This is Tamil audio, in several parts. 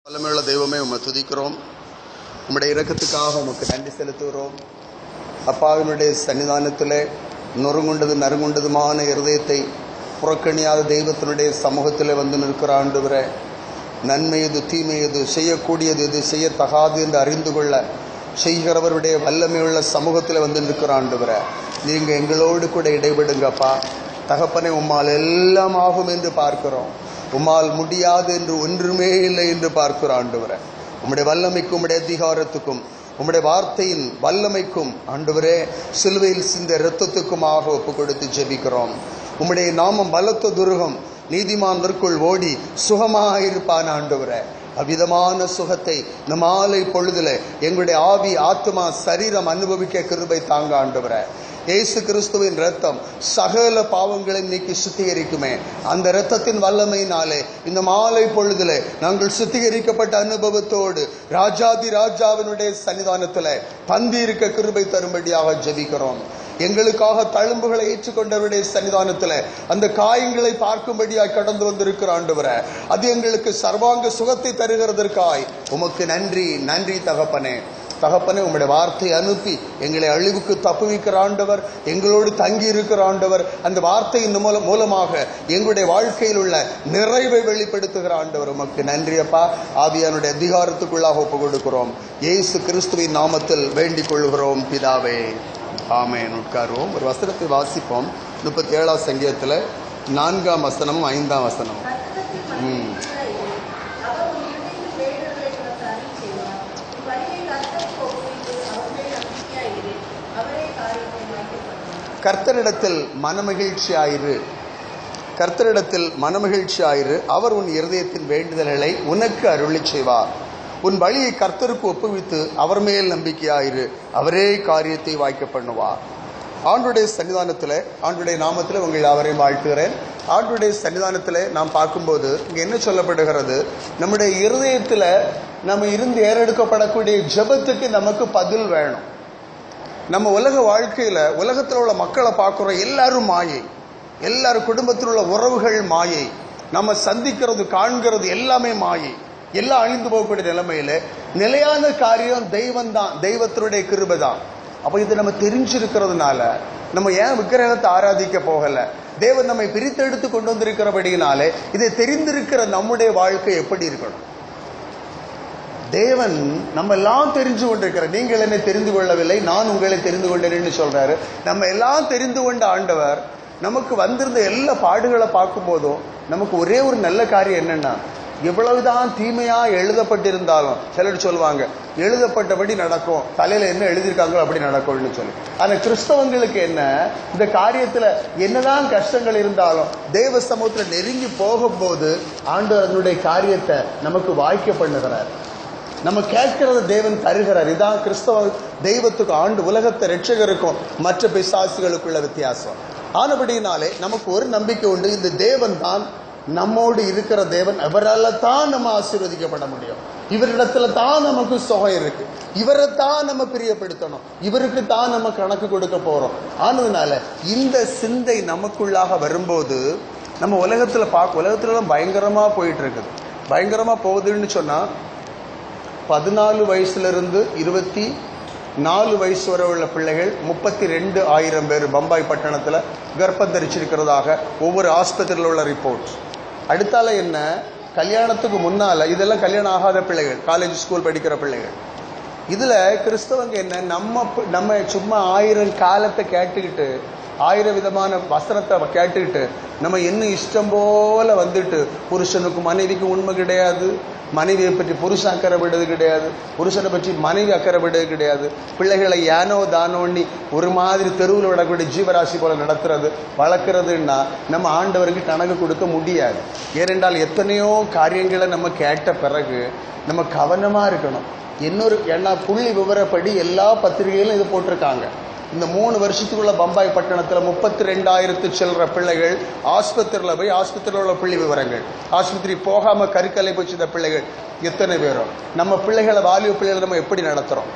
வல்லமையுள்ள தெய்வமே, உம்மை துதிக்கிறோம். உம்முடைய இரக்கத்துக்காக உமக்கு நன்றி செலுத்துகிறோம். அப்பாவினுடைய சன்னிதானத்திலே நொறுங்குண்டது நறுங்குண்டதுமான இருதயத்தை புறக்கணியாத தெய்வத்தினுடைய சமூகத்தில் வந்து நிற்கிற ஆண்டவரே, நன்மை எது தீமை எது, செய்யக்கூடியது எது செய்யத்தகாது என்று அறிந்து கொள்ள செய்கிறவருடைய வல்லமையுள்ள சமூகத்தில் வந்து நிற்கிற ஆண்டவரே, நீங்கள் எங்களோடு கூட இடைபடுங்கப்பா. தகப்பனை, உம்மால் எல்லாம் ஆகும் என்று பார்க்கிறோம். உம்மால் முடியாது என்று ஒன்றுமே இல்லை என்று பார்க்கிற ஆண்டவரே, உம்முடைய வல்லமைக்கும் உம்முடைய அதிகாரத்துக்கும் உம்முடைய வார்த்தையின் வல்லமைக்கும் ஆண்டவரே, சிலுவையில் சிந்த இரத்தத்துக்குமாக ஒப்பு கொடுத்து ஜெபிக்கிறோம். உம்முடைய நாமம் பலத்த துருகம், நீதிமான்களுக்குள் ஓடி சுகமாயிருப்பான் ஆண்டவரே. அவ்விதமான சுகத்தை இந்த மாலை பொழுதுல எங்களுடைய ஆவி ஆத்மா சரீரம் அனுபவிக்க கிருபை தாங்க ஆண்டவரே. இயேசு கிறிஸ்துவின் இரத்தம் சகல பாவங்களை நீக்கி சுத்திகரிக்குமே. அந்த இரத்தத்தின் வல்லமையினாலே இந்த மாலை பொழுதுல நாங்கள் சுத்திகரிக்கப்பட்ட அனுபவத்தோடு ராஜாதி ராஜாவினுடைய சன்னிதானத்தில் பந்தி இருக்க கிருபை தரும்படியாக ஜெபிக்கிறோம். எங்களுக்காக தழும்புகளை ஏற்றுக்கொண்டவருடைய சன்னிதானத்தில் அந்த காயங்களை பார்க்கும்படியாய் கடந்து வந்திருக்கிற ஆண்டவரே, அது எங்களுக்கு சர்வாங்க சுகத்தை தருகிறதற்காய் உமக்கு நன்றி. நன்றி தகப்பனே. தகப்பனே, உம்முடைய வார்த்தையை அனுப்பி எங்களை அழிவுக்கு தப்புவிக்கிற ஆண்டவர், எங்களோடு தங்கி இருக்கிற ஆண்டவர், அந்த வார்த்தையின் மூலமாக எங்களுடைய வாழ்க்கையில் உள்ள நிறைவை வெளிப்படுத்துகிற ஆண்டவர், உமக்கு நன்றி அப்பா. ஆவியானுடைய அதிகாரத்துக்குள்ளாக ஒப்பு கொடுக்கிறோம். இயேசு கிறிஸ்துவின் நாமத்தில் வேண்டிக் கொள்கிறோம் பிதாவே, ஆமென். உட்காருவோம். ஒரு வசனத்தை வாசிப்போம். 37 சங்கீதத்தில் 4ஆம் வசனமும் 5ஆம் வசனமும். கர்த்தரிடத்தில் மனமகிழ்ச்சியாயிரு, கர்த்தரிடத்தில் மனமகிழ்ச்சியாயிரு, அவர் உன் இருதயத்தின் வேண்டுதல்களை உனக்கு அருளி செய்வார். உன் வழியை கர்த்தருக்கு ஒப்புவித்து அவர் மேல் நம்பிக்கையாயிரு, அவரே காரியத்தை வாய்க்க பண்ணுவார். ஆண்டுடைய சன்னிதானத்தில், ஆண்டுடைய நாமத்தில் உங்கள் அவரையும் வாழ்த்துகிறேன். ஆண்டுடைய சன்னிதானத்தில் நாம் பார்க்கும்போது இங்கே என்ன சொல்லப்படுகிறது? நம்முடைய இருதயத்தில் நம்ம இருந்து ஏறெடுக்கப்படக்கூடிய ஜெபத்துக்கு நமக்கு பதில் வேணும். நம்ம உலக வாழ்க்கையில உலகத்தில் உள்ள மக்களை பார்க்கிறோம், எல்லாரும் மாயை, எல்லாரும் குடும்பத்தில் உள்ள உறவுகள் மாயை, நம்ம சந்திக்கிறது காண்கிறது எல்லாமே மாயை, எல்லாம் அழிந்து போகக்கூடிய நிலைமையில நிலையான காரியம் தெய்வம் தான், தெய்வத்தினுடைய கிருபை தான். அப்ப இது நம்ம தெரிஞ்சிருக்கிறதுனால நம்ம ஏன் விக்கிரகத்தை ஆராதிக்க போகல? தேவன் நம்மை பிரித்தெடுத்து கொண்டு வந்திருக்கிறபடினாலே இதை தெரிந்திருக்கிற நம்முடைய வாழ்க்கை எப்படி இருக்கணும்? தேவன் நம்ம எல்லாம் தெரிஞ்சு கொண்டிருக்கிறார். நீங்கள் என்னை தெரிந்து கொள்ளவில்லை, நான் உங்களை தெரிந்து கொண்டேன்னு சொல்றாரு. நம்ம எல்லாம் தெரிந்து கொண்ட ஆண்டவர் நமக்கு வந்திருந்த எல்லா பாடுகளை பார்க்கும் போதும் நமக்கு ஒரே ஒரு நல்ல காரியம் என்னன்னா, எவ்வளவுதான் தீமையா எழுதப்பட்டிருந்தாலும், சிலர் சொல்லுவாங்க எழுதப்பட்டபடி நடக்கும், தலையில என்ன எழுதியிருக்காங்களோ அப்படி நடக்கும்னு சொல்லி. ஆனா கிறிஸ்தவங்களுக்கு என்ன, இந்த காரியத்துல என்னதான் கஷ்டங்கள் இருந்தாலும் தேவ சமூகத்துல நெருங்கி போகும்போது ஆண்டவர் அதனுடைய காரியத்தை நமக்கு வாய்க்க பண்ணுகிறார். நம்ம கேட்கிறத தேவன் தருகிறார். இதான் கிறிஸ்தவ தெய்வத்துக்கு ஆண்டு உலகத்தை ரட்சகருக்கும் மற்ற பிசாசுகளுக்குள்ள வித்தியாசம். ஆனபடினாலே நமக்கு ஒரு நம்பிக்கை உண்டு, இந்த தேவன் தான் நம்மோடு இருக்கிற தேவன். அவரால் தான் நம்ம ஆசீர்வதிக்கப்பட முடியும். இவரிடத்துல தான் நமக்கு சுகம் இருக்கு, இவரை தான் நம்ம பிரியப்படுத்தணும், இவருக்கு தான் நம்ம கணக்கு கொடுக்க போறோம். ஆனதுனால இந்த சிந்தை நமக்குள்ளாக வரும்போது நம்ம உலகத்துல உலகத்துல பயங்கரமா போயிட்டு இருக்குது. பயங்கரமா போகுதுன்னு சொன்னா 14 வயசுல இருந்து 24 வயசு வரை உள்ள பிள்ளைகள் 32,000 பேர் பம்பாய் பட்டணத்தில் கர்ப்பம் தரிச்சிருக்கிறதாக ஒவ்வொரு ஆஸ்பத்திரியில் உள்ள ரிப்போர்ட். அடுத்தால என்ன, கல்யாணத்துக்கு முன்னால இதெல்லாம் கல்யாணம் ஆகாத பிள்ளைகள், காலேஜ் ஸ்கூல் படிக்கிற பிள்ளைகள். இதுல கிறிஸ்தவங்க என்ன, நம்ம சும்மா 1000 காலத்தை கேட்டுக்கிட்டு 1000 விதமான வசனத்தை கேட்டுக்கிட்டு நம்ம என்ன இஷ்டம் போல வந்துட்டு, புருஷனுக்கு மனைவிக்கு உண்மை கிடையாது, மனைவியை பற்றி புருஷன் அக்கறை விடுறது கிடையாது, புருஷனை பற்றி மனைவி அக்கறை விடுறது கிடையாது, பிள்ளைகளை ஏனோ தானோண்ணி ஒரு மாதிரி தெருவில் விடக்கூடிய ஜீவராசி போல நடத்துறது வளர்க்குறதுன்னா நம்ம ஆண்டவருக்கு கணக்கு கொடுக்க முடியாது. ஏனென்றால் எத்தனையோ காரியங்களை நம்ம கேட்ட பிறகு நம்ம கவனமா இருக்கணும். ஏன்னா புள்ளி விவரப்படி எல்லா பத்திரிகைகளும் இது போட்டிருக்காங்க. இந்த 3 வருஷத்துக்குள்ள பம்பாய் பட்டணத்தில் 32,000 சில்லற பிள்ளைகள் ஆஸ்பத்திரியில் போய், ஆஸ்பத்திரியில் உள்ள புள்ளி விவரங்கள், ஆஸ்பத்திரி போகாம கருக்கலை போச்சு இந்த பிள்ளைகள் எத்தனை பேரும். நம்ம பிள்ளைகளை, வாலிப பிள்ளைகளை நம்ம எப்படி நடத்துறோம்?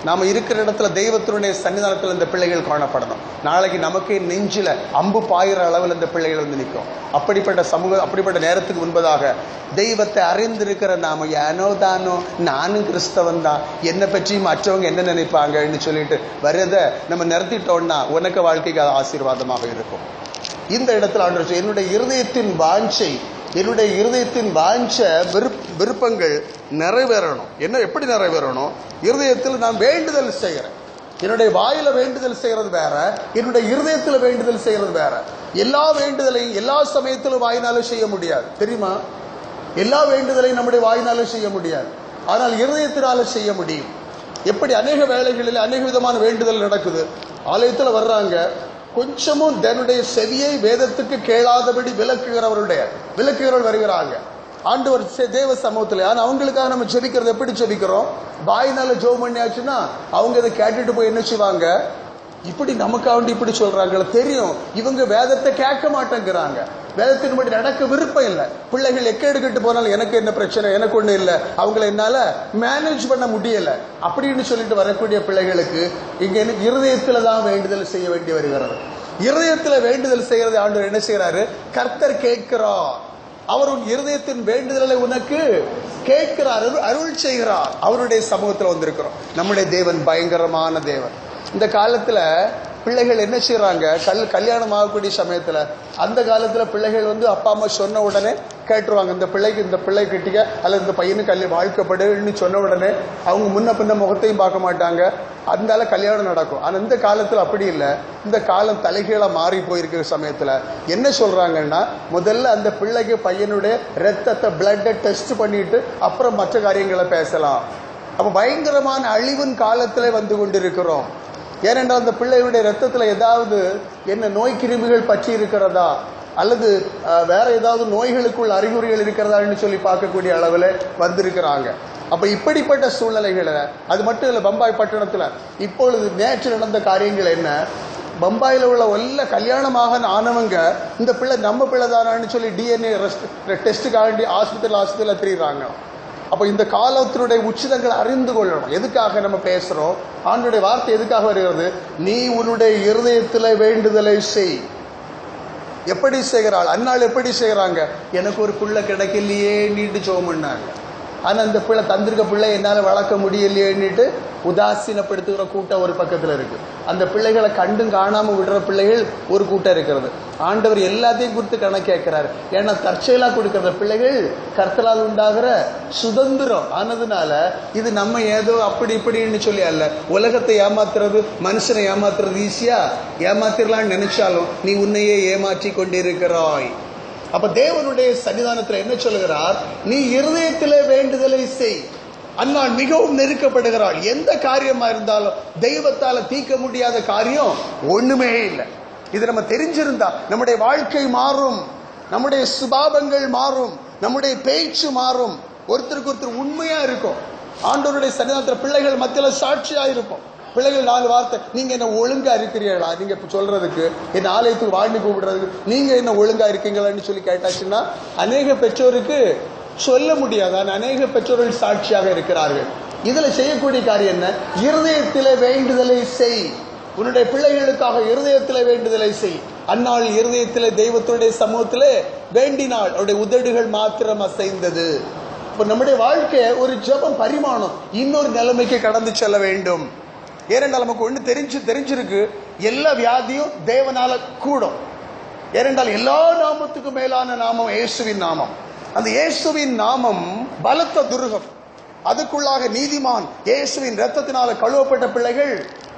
நாம இருக்கிற இடத்துல தெய்வத்தினுடைய சன்னிதானத்தில் இந்த பிள்ளைகள் காணப்படணும். நாளைக்கு நமக்கே நெஞ்சில அம்பு பாயிற அளவில் இந்த பிள்ளைகள் வந்து நிற்கும். அப்படிப்பட்ட சமூகம், அப்படிப்பட்ட நேரத்துக்கு முன்பதாக தெய்வத்தை அறிந்திருக்கிற நாம ஏனோ தானோ நானும் கிறிஸ்தவன் தான், என்னை பற்றி மற்றவங்க என்ன நினைப்பாங்கன்னு சொல்லிட்டு வரதை நம்ம நிறுத்திட்டோம்னா உனக்கு வாழ்க்கைக்கு அது ஆசீர்வாதமாக இருக்கும். இந்த இடத்துல ஆண்டவர் என்னுடைய இருதயத்தின் வாஞ்சை, என்னுடைய இருதயத்தின் வாஞ்ச விருப்பங்கள் நிறைவேறணும். என்ன எப்படி நிறைவேறணும்? இருதயத்தில் நான் வேண்டுதல் செய்கிறேன். என்னுடைய வாயில வேண்டுதல் செய்யறது வேற, என்னுடைய இருதயத்தில் வேண்டுதல் செய்யறது வேற. எல்லா வேண்டுதலையும் எல்லா சமயத்திலும் வாயினாலும் செய்ய முடியாது, தெரியுமா? எல்லா வேண்டுதலையும் நம்முடைய வாயினாலும் செய்ய முடியாது, ஆனால் இருதயத்தினால செய்ய முடியும். எப்படி அநேக வேளைகளில் அநேக விதமான வேண்டுதல் நடக்குது. ஆலயத்தில் வர்றாங்க, கொஞ்சமும் தன்னுடைய செவியை வேதத்துக்கு கேளாதபடி விளக்குகிறவர்கள் வருகிறாங்க ஆண்டவர் தேவ சமூகத்தில். ஆனால் அவங்களுக்காக நம்ம ஜெபிக்கிறது எப்படி ஜெபிக்கிறோம்? வாயினால ஜெபம் பண்ணியாச்சுன்னா அவங்க இதை கேட்டுட்டு போய் என்ன செய்வாங்க? இப்படி நமக்காண்டி இப்படி சொல்றாங்க, தெரியும் இவங்க வேதத்தை கேட்க மாட்டேங்கிறாங்க, வேதத்தின்படி நடக்க விருப்பம் இல்லை. பிள்ளைகள் எக்கெடுக்கிட்டு போனாலும் எனக்கு என்ன பிரச்சனை, எனக்கு ஒண்ணு இல்லை, அவங்களை என்னால மேனேஜ் பண்ண முடியல அப்படின்னு சொல்லிட்டு வரக்கூடிய பிள்ளைகளுக்கு இங்க இருதயத்துல தான் வேண்டுதல் செய்ய வேண்டி வருகிறது. இருதயத்துல வேண்டுதல் செய்யறது ஆண்டவர் என்ன செய்யறாரு? கர்த்தர் கேட்கிறார். அவர் உன் இருதயத்தின் வேண்டுதலை உனக்கு கேட்கிறார், அருள் செய்கிறார். அவருடைய சமூகத்தில் வந்திருக்கிறோம். நம்முடைய தேவன் பயங்கரமான தேவன். இந்த காலத்துல பிள்ளைகள் என்ன செய்யறாங்க? கல்யாணம் ஆகக்கூடிய சமயத்துல, அந்த காலத்துல பிள்ளைகள் வந்து அப்பா அம்மா சொன்ன உடனே கேட்டுருவாங்க. இந்த பிள்ளை கிட்டிக்க அல்லது இந்த பையனுக்கு வாழ்க்கைப்படுன்னு சொன்ன உடனே அவங்க முன்ன பின்ன முகத்தையும் பார்க்க மாட்டாங்க, அதனால கல்யாணம் நடக்கும். ஆனா இந்த காலத்துல அப்படி இல்லை. இந்த காலம் தலைகீழா மாறி போயிருக்கிற சமயத்துல என்ன சொல்றாங்கன்னா, முதல்ல அந்த பிள்ளைக்கு பையனுடைய ரத்தத்தை பிளட்டை டெஸ்ட் பண்ணிட்டு அப்புறம் மற்ற காரியங்களை பேசலாம். அப்ப பயங்கரமான அழிவின் காலத்திலே வந்து கொண்டிருக்கிறோம். ஏனென்றால் அந்த பிள்ளையுடைய ரத்தத்தில் ஏதாவது என்ன நோய் கிருமிகள் பற்றி இருக்கிறதா அல்லது வேற ஏதாவது நோய்களுக்குள் அறிகுறிகள் இருக்கிறதான்னு சொல்லி பார்க்கக்கூடிய அளவில் வந்திருக்கிறாங்க. அப்ப இப்படிப்பட்ட சூழ்நிலைகளை, அது மட்டும் இல்லை, பம்பாய் பட்டணத்தில் இப்பொழுது நேற்று நடந்த காரியங்கள் என்ன? பம்பாயில் உள்ள எல்லா கல்யாணமாக ஆனவங்க இந்த பிள்ளை நம்ம பிள்ளை தானான்னு சொல்லி டிஎன்ஏ டெஸ்ட்டுக்காண்டி ஆஸ்பத்திரியில் தெரியுறாங்க. அப்ப இந்த காலத்தினுடைய உச்சிதங்களை அறிந்து கொள்ளணும். எதுக்காக நம்ம பேசுறோம்? ஆண்டவருடைய வார்த்தை எதுக்காக வருகிறது? நீ உன்னுடைய இருதயத்தில் வேண்டுதலை செய். எப்படி செய்கிறாள்? அந்நாள் எப்படி செய்யறாங்க? எனக்கு ஒரு பிள்ளை கிடைக்கலையே நீட்டு ஜெபம் பண்ணாங்க. ஆனா அந்த பிள்ளை தந்திருக்க பிள்ளை என்னால வளர்க்க முடியலையேன்னுட்டு உதாசீனப்படுத்துகிற கூட்டம் ஒரு பக்கத்துல இருக்கு. அந்த பிள்ளைகளை கண்டும் காணாம விடுற பிள்ளைகள் ஒரு கூட்டம் இருக்கிறது. ஆண்டவர் எல்லாத்தையும் குறித்து கணக்கு கேட்கிறாரு. ஏன்னா தற்செயலா கொடுக்கிற பிள்ளைகள் கர்த்தரால் உண்டாகிற சுதந்திரம் ஆனதுனால இது நம்ம ஏதோ அப்படி இப்படின்னு சொல்லி அல்ல. உலகத்தை ஏமாத்துறது, மனுஷனை ஏமாத்துறது ஈஸியா ஏமாத்திரலான்னு நினைச்சாலும் நீ உன்னையே ஏமாற்றி கொண்டிருக்கிறாய். அப்ப தேவனுடைய சன்னிதானத்தில் என்ன சொல்லுகிறார்? நீ இருதயத்திலே வேண்டுதலை செய். அந்நாள் மிகவும் நெருக்கப்படுகிறாள். எந்த காரியமா இருந்தாலும் தெய்வத்தால தீர்க்க முடியாத காரியம் ஒண்ணுமே இல்லை. இது நம்ம தெரிஞ்சிருந்தா நம்முடைய வாழ்க்கை மாறும், நம்முடைய சுபாவங்கள் மாறும், நம்முடைய பேச்சு மாறும், ஒருத்தருக்கு ஒருத்தர் உண்மையா இருக்கும். ஆண்டவருடைய சன்னிதானத்தில் பிள்ளைகள் மத்தியில சாட்சியா இருக்கும். பிள்ளைகள் 4 வார்த்தை, நீங்க என்ன ஒழுங்கா இருக்கிறீர்களா? நீங்க சொல்றதுக்கு, என்ன ஆலயத்துக்கு வாழ்ந்து கூப்பிடுறதுக்கு நீங்க என்ன ஒழுங்கா இருக்கீங்களான்னு சொல்லி கேட்டாச்சுன்னா அநேக பெற்றோருக்கு சொல்ல முடியாது. அநேக பெற்றோர்கள் சாட்சியாக இருக்கிறார்கள். இதுல செய்யக்கூடிய காரியம் என்ன? இருதயத்திலே வேண்டுதலை செய். உன்னுடைய பிள்ளைகளுக்காக இருதயத்திலே வேண்டுதலை செய். அந்நாள் இருதயத்திலே தெய்வத்துடைய சமூகத்திலே வேண்டினாள், அவருடைய உதடுகள் மாத்திரம் அசைந்தது. இப்ப நம்முடைய வாழ்க்கை ஒரு ஜெபம் பரிமாணம் இன்னொரு நிலைமைக்கு கடந்து செல்ல வேண்டும். ஏனென்றால் நமக்கு ஒண்ணு தெரிஞ்சிருக்கு, எல்லா வியாதியும் தேவனால கூடும். ஏனென்றால் எல்லா நாமத்துக்கும் மேலான நாமம் இயேசுவின் நாமம். அந்த இயேசுவின் நாமம் பலத்த துருகம். அதுக்குள்ளாக நீதிமான் இயேசுவின் ரத்தத்தினால கழுவப்பட்ட பிள்ளைகள்